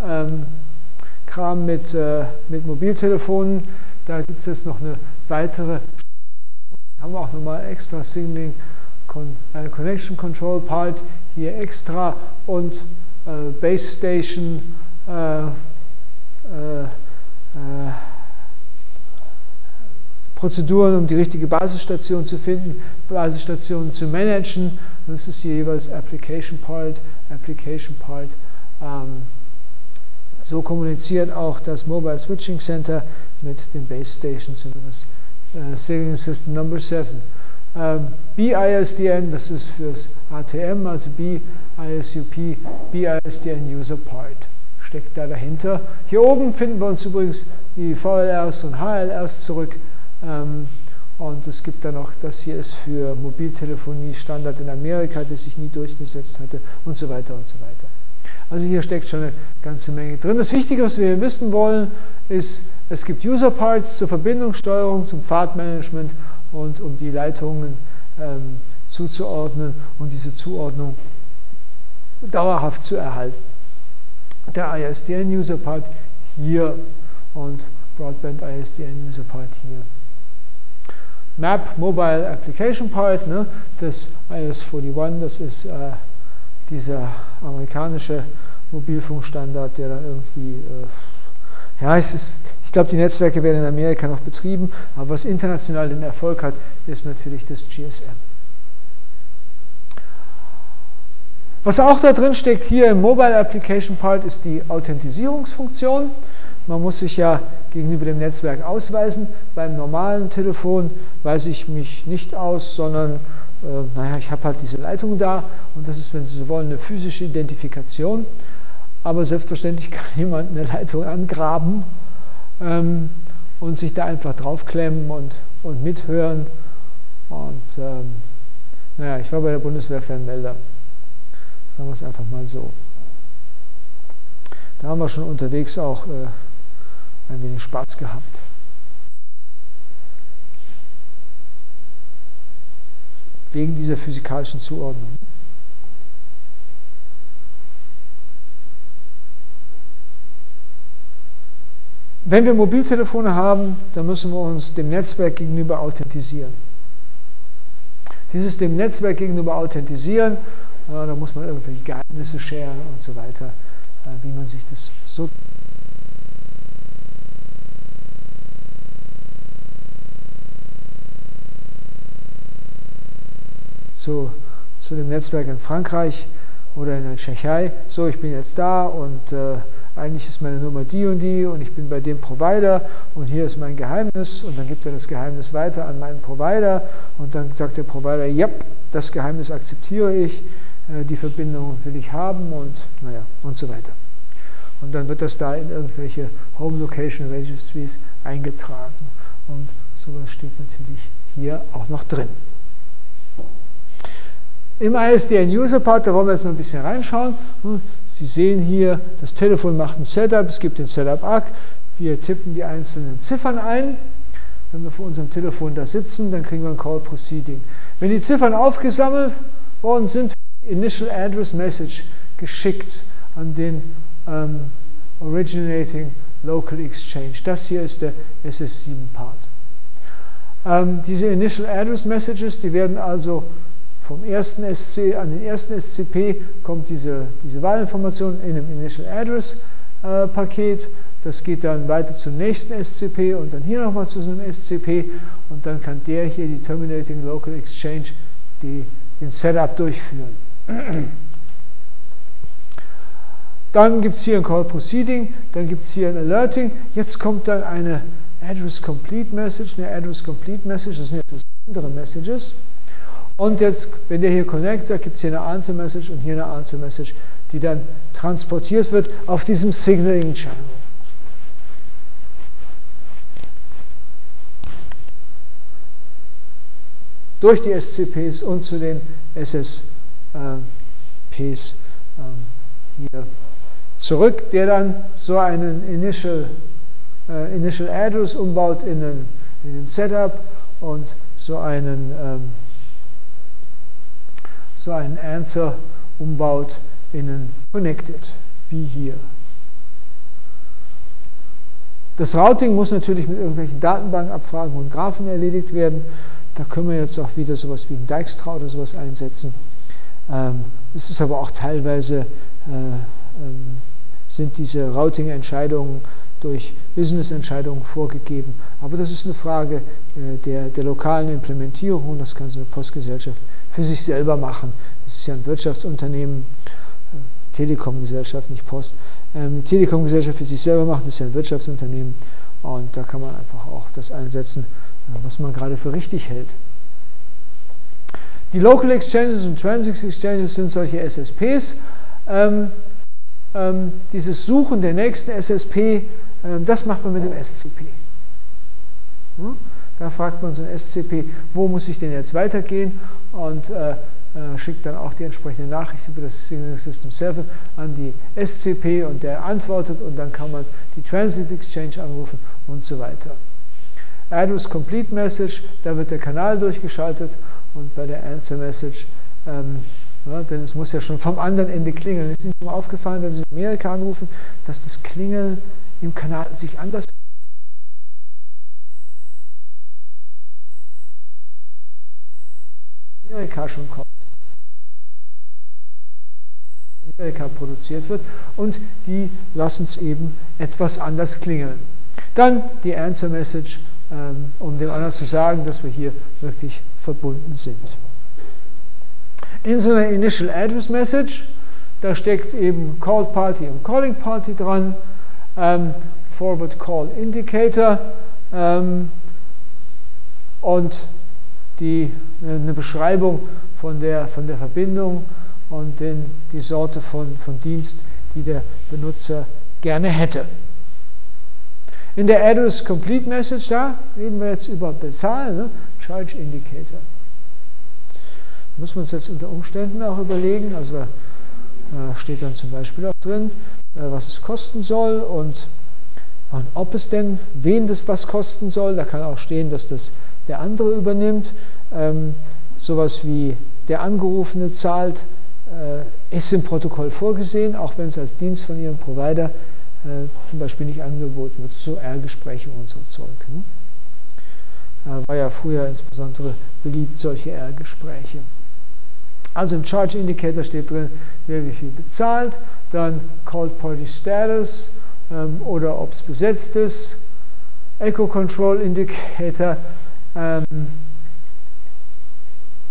Kram mit Mobiltelefonen, da gibt es jetzt noch eine weitere, haben wir auch nochmal extra Signaling Connection Control Part, hier extra und Base Station Prozeduren, um die richtige Basisstation zu finden, Basisstationen zu managen. Das ist hier jeweils Application Part. So kommuniziert auch das Mobile Switching Center mit den Base Stations über das Signaling System Number 7. BISDN, das ist fürs ATM, also BISUP, BISDN User Part, steckt da dahinter. Hier oben finden wir uns übrigens die VLRs und HLRs zurück. Und es gibt dann noch, das hier ist für Mobiltelefonie Standard in Amerika, das sich nie durchgesetzt hatte und so weiter und so weiter. Also hier steckt schon eine ganze Menge drin. Das Wichtige, was wir wissen wollen, ist, es gibt User Parts zur Verbindungssteuerung, zum Pfadmanagement und um die Leitungen zuzuordnen und diese Zuordnung dauerhaft zu erhalten. Der ISDN User Part hier und Broadband ISDN User Part hier. MAP Mobile Application Part, ne, das IS-41, das ist dieser amerikanische Mobilfunkstandard, der dann irgendwie, ich glaube, die Netzwerke werden in Amerika noch betrieben, aber was international den Erfolg hat, ist natürlich das GSM. Was auch da drin steckt, hier im Mobile Application Part, ist die Authentisierungsfunktion. Man muss sich ja gegenüber dem Netzwerk ausweisen. Beim normalen Telefon weise ich mich nicht aus, sondern ich habe halt diese Leitung da und das ist, wenn Sie so wollen, eine physische Identifikation. Aber selbstverständlich kann jemand eine Leitung angraben und sich da einfach draufklemmen und mithören. Und ich war bei der Bundeswehr Fernmelder. Sagen wir es einfach mal so. Da haben wir schon unterwegs auch ein wenig Spaß gehabt. Wegen dieser physikalischen Zuordnung. Wenn wir Mobiltelefone haben, dann müssen wir uns dem Netzwerk gegenüber authentisieren. Dieses dem Netzwerk gegenüber authentisieren, da muss man irgendwelche Geheimnisse scheren und so weiter, wie man sich das so zu dem Netzwerk in Frankreich oder in der Tschechei, so, ich bin jetzt da und eigentlich ist meine Nummer die und ich bin bei dem Provider und hier ist mein Geheimnis und dann gibt er das Geheimnis weiter an meinen Provider und dann sagt der Provider, ja, das Geheimnis akzeptiere ich, die Verbindung will ich haben und naja, und so weiter. Und dann wird das da in irgendwelche Home Location Registries eingetragen und sowas steht natürlich hier auch noch drin. Im ISDN-User-Part, da wollen wir jetzt noch ein bisschen reinschauen. Sie sehen hier, das Telefon macht ein Setup, es gibt den Setup-ACK, wir tippen die einzelnen Ziffern ein. Wenn wir vor unserem Telefon da sitzen, dann kriegen wir ein Call Proceeding. Wenn die Ziffern aufgesammelt worden sind, wird die Initial Address Message geschickt an den Originating Local Exchange. Das hier ist der SS7-Part. Diese Initial Address Messages, die werden also vom ersten SC an den ersten SCP kommt diese Wahlinformation in einem Initial Address Paket. Das geht dann weiter zum nächsten SCP und dann hier nochmal zu so einem SCP und dann kann der hier, die Terminating Local Exchange, den Setup durchführen. Dann gibt es hier ein Call Proceeding, dann gibt es hier ein Alerting. Jetzt kommt dann eine Address Complete Message. Eine Address Complete Message, das sind jetzt andere Messages. Und jetzt, wenn der hier Connect sagt, gibt es hier eine Answer Message und hier eine Answer Message, die dann transportiert wird auf diesem Signaling Channel. Durch die SCPs und zu den SSPs hier zurück, der dann so einen Initial Address umbaut in einen Setup und so einen Answer umbaut in einen Connected, wie hier. Das Routing muss natürlich mit irgendwelchen Datenbankabfragen und Graphen erledigt werden. Da können wir jetzt auch wieder sowas wie ein Dijkstra oder sowas einsetzen. Es ist aber auch teilweise sind diese Routing-Entscheidungen durch Business-Entscheidungen vorgegeben. Aber das ist eine Frage der lokalen Implementierung. Das kann so eine Postgesellschaft für sich selber machen. Das ist ja ein Wirtschaftsunternehmen, Telekom-Gesellschaft, nicht Post. Telekom-Gesellschaft für sich selber macht, das ist ja ein Wirtschaftsunternehmen. Und da kann man einfach auch das einsetzen, was man gerade für richtig hält. Die Local Exchanges und Transit Exchanges sind solche SSPs. Dieses Suchen der nächsten SSP, das macht man mit dem SCP. Da fragt man so ein SCP, wo muss ich denn jetzt weitergehen und schickt dann auch die entsprechende Nachricht über das Signaling System 7 an die SCP und der antwortet und dann kann man die Transit Exchange anrufen und so weiter. Address Complete Message, da wird der Kanal durchgeschaltet und bei der Answer Message, denn es muss ja schon vom anderen Ende klingeln. Ist Ihnen schon mal aufgefallen, wenn Sie in Amerika anrufen, dass das Klingeln im Kanal sich anders in Amerika schon kommt. In Amerika produziert wird und die lassen es eben etwas anders klingeln. Dann die Answer Message, um dem anderen zu sagen, dass wir hier wirklich verbunden sind. In so einer Initial Address Message, da steckt eben Called Party und Calling Party dran, Forward Call Indicator und eine Beschreibung von der Verbindung und die Sorte von Dienst, die der Benutzer gerne hätte. In der Address Complete Message, da reden wir jetzt über Bezahlen, ne? Charge Indicator. Da muss man es jetzt unter Umständen auch überlegen, also da steht dann zum Beispiel auch drin, was es kosten soll und ob es denn, wen das was kosten soll. Da kann auch stehen, dass das der andere übernimmt. Sowas wie der Angerufene zahlt, ist im Protokoll vorgesehen, auch wenn es als Dienst von Ihrem Provider zum Beispiel nicht angeboten wird, so R-Gespräche und so Zeug. Ne? War ja früher insbesondere beliebt, solche R-Gespräche. Also im Charge Indicator steht drin, wer wie viel bezahlt, dann Called Party Status oder ob es besetzt ist, Echo Control Indicator,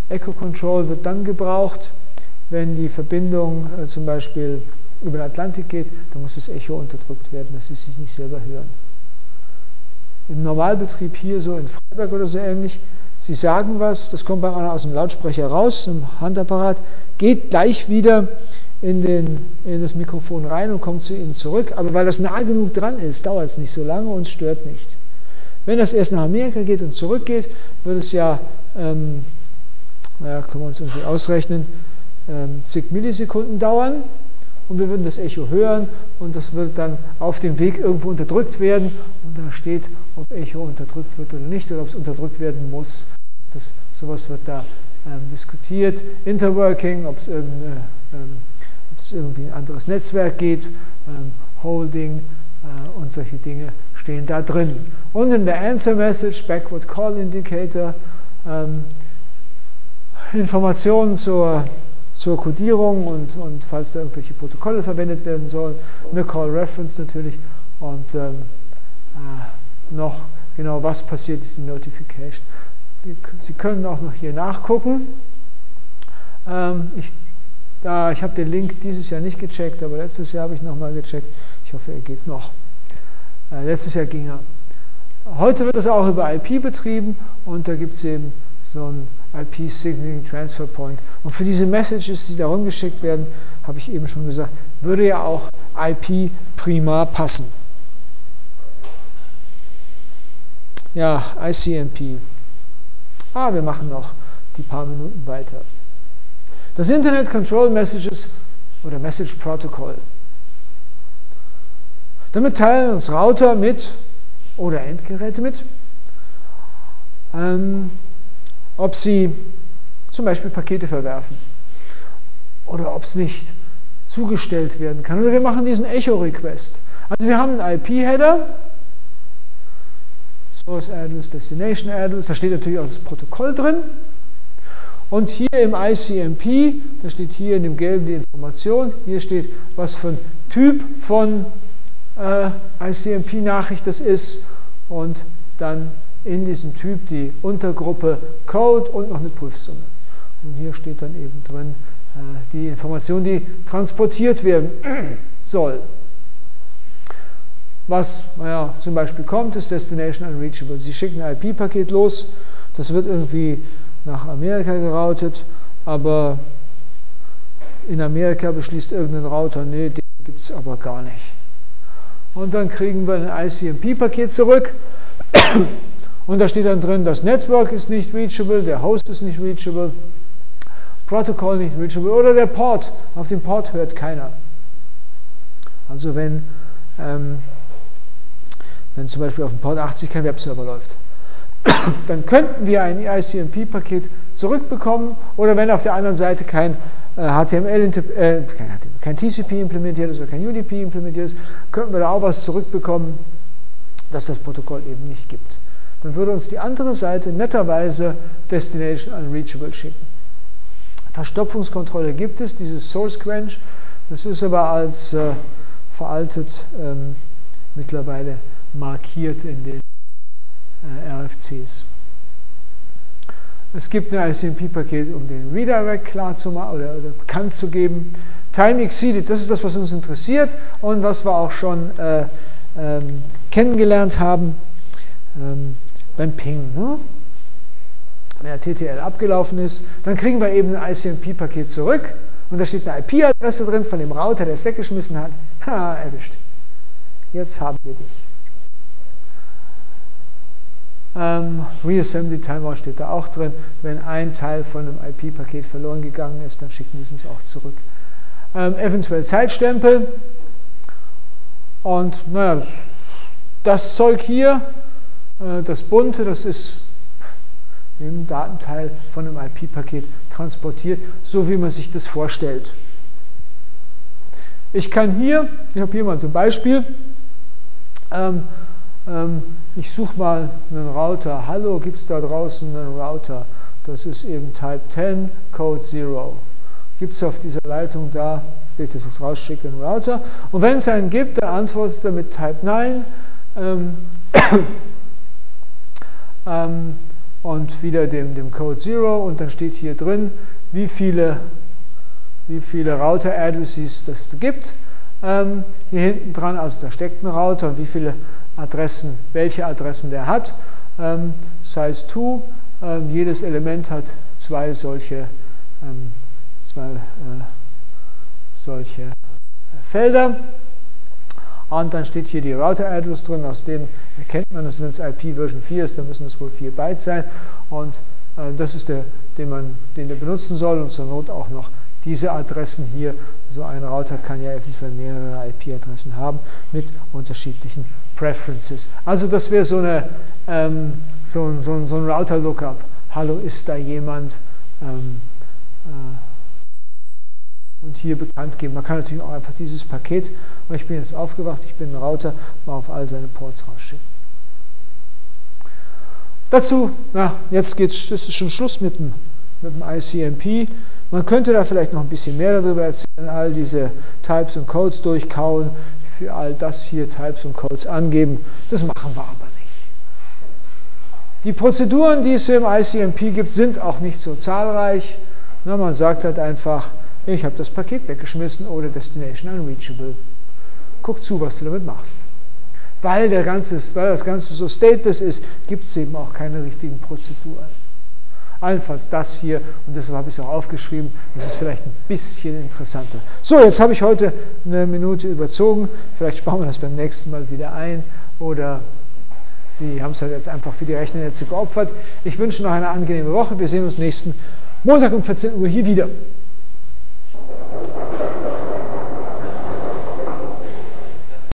Echo Control wird dann gebraucht, wenn die Verbindung zum Beispiel über den Atlantik geht, dann muss das Echo unterdrückt werden, dass Sie sich nicht selber hören. Im Normalbetrieb hier so in Freiberg oder so ähnlich, Sie sagen was, das kommt bei einer aus dem Lautsprecher raus, im Handapparat, geht gleich wieder in das Mikrofon rein und kommt zu Ihnen zurück, aber weil das nah genug dran ist, dauert es nicht so lange und es stört nicht. Wenn das erst nach Amerika geht und zurückgeht, wird es ja, können wir uns irgendwie ausrechnen, zig Millisekunden dauern und wir würden das Echo hören und das wird dann auf dem Weg irgendwo unterdrückt werden und da steht, ob Echo unterdrückt wird oder nicht oder ob es unterdrückt werden muss. Sowas wird da diskutiert. Interworking, ob es irgendwie ein anderes Netzwerk geht, Holding und solche Dinge stehen da drin. Und in der Answer Message, Backward Call Indicator, Informationen zur Codierung und falls da irgendwelche Protokolle verwendet werden sollen, eine Call Reference natürlich und noch genau was passiert ist die Notification. Sie können auch noch hier nachgucken. Ich habe den Link dieses Jahr nicht gecheckt, aber letztes Jahr habe ich nochmal gecheckt. Ich hoffe, er geht noch. Letztes Jahr ging er. Heute wird es auch über IP betrieben und da gibt es eben so ein IP Signaling Transfer Point. Und für diese Messages, die da rumgeschickt werden, habe ich eben schon gesagt, würde ja auch IP prima passen. Ja, ICMP. Wir machen noch die paar Minuten weiter. Das Internet Control Messages oder Message Protocol. Damit teilen uns Router mit oder Endgeräte mit, ob sie zum Beispiel Pakete verwerfen oder ob es nicht zugestellt werden kann. Oder wir machen diesen Echo-Request. Also wir haben einen IP-Header, Source Address, Destination Address, da steht natürlich auch das Protokoll drin. Und hier im ICMP, da steht hier in dem gelben die Information, hier steht, was für ein Typ von ICMP-Nachricht das ist und dann in diesem Typ die Untergruppe Code und noch eine Prüfsumme. Und hier steht dann eben drin die Information, die transportiert werden soll. Was zum Beispiel kommt, ist Destination Unreachable. Sie schicken ein IP-Paket los, das wird irgendwie nach Amerika geroutet, aber in Amerika beschließt irgendein Router, nee, den gibt es aber gar nicht. Und dann kriegen wir ein ICMP-Paket zurück und da steht dann drin, das Network ist nicht reachable, der Host ist nicht reachable, Protokoll nicht reachable oder der Port, auf dem Port hört keiner. Also wenn zum Beispiel auf dem Port 80 kein Webserver läuft, dann könnten wir ein ICMP-Paket zurückbekommen oder wenn auf der anderen Seite kein kein TCP implementiert ist oder kein UDP implementiert ist, könnten wir da auch was zurückbekommen, das das Protokoll eben nicht gibt. Dann würde uns die andere Seite netterweise Destination Unreachable schicken. Verstopfungskontrolle gibt es, dieses Source Quench, das ist aber als veraltet mittlerweile markiert in den RFCs. Es gibt ein ICMP-Paket, um den Redirect klar zu machen oder bekannt zu geben. Time exceeded, das ist das, was uns interessiert und was wir auch schon kennengelernt haben beim Ping. Ne? Wenn der TTL abgelaufen ist, dann kriegen wir eben ein ICMP-Paket zurück und da steht eine IP-Adresse drin von dem Router, der es weggeschmissen hat. Ha, erwischt. Jetzt haben wir dich. Reassembly Timeout steht da auch drin. Wenn ein Teil von einem IP-Paket verloren gegangen ist, dann schicken wir es uns auch zurück. Eventuell Zeitstempel. Und naja, das Zeug hier, das bunte, das ist im Datenteil von einem IP-Paket transportiert, so wie man sich das vorstellt. Ich habe hier mal so ein Beispiel. Ich suche mal einen Router. Hallo, gibt es da draußen einen Router? Das ist eben Type 10, Code 0. Gibt es auf dieser Leitung da, auf der ich das jetzt rausschicke, einen Router? Und wenn es einen gibt, dann antwortet er mit Type 9. und wieder dem Code 0 und dann steht hier drin, wie viele Router-Addresses das gibt. Hier hinten dran, also da steckt ein Router und wie viele Adressen, welche Adressen der hat. Size 2, jedes Element hat zwei solche Felder. Und dann steht hier die Router-Address drin, aus dem erkennt man, dass wenn es IP Version 4 ist, dann müssen es wohl 4 Byte sein. Und das ist der, den der benutzen soll und zur Not auch noch diese Adressen hier. So ein Router kann ja eventuell mehrere IP-Adressen haben mit unterschiedlichen Preferences. Also das wäre so ein Router-Lookup. Hallo, ist da jemand? Und hier bekannt geben. Man kann natürlich auch einfach dieses Paket, ich bin jetzt aufgewacht, ich bin ein Router, mal auf all seine Ports rausschicken. Dazu, jetzt das ist schon Schluss mit dem ICMP. Man könnte da vielleicht noch ein bisschen mehr darüber erzählen, all diese Types und Codes durchkauen, für all das hier Types und Codes angeben. Das machen wir aber nicht. Die Prozeduren, die es im ICMP gibt, sind auch nicht so zahlreich. Man sagt halt einfach, ich habe das Paket weggeschmissen oder Destination unreachable. Guck zu, was du damit machst. Weil das Ganze so stateless ist, gibt es eben auch keine richtigen Prozeduren. Allenfalls das hier, und deshalb habe ich es auch aufgeschrieben, das ist vielleicht ein bisschen interessanter. So, jetzt habe ich heute eine Minute überzogen, vielleicht sparen wir das beim nächsten Mal wieder ein, oder Sie haben es halt jetzt einfach für die Rechnernetze geopfert. Ich wünsche noch eine angenehme Woche, wir sehen uns nächsten Montag um 14 Uhr hier wieder.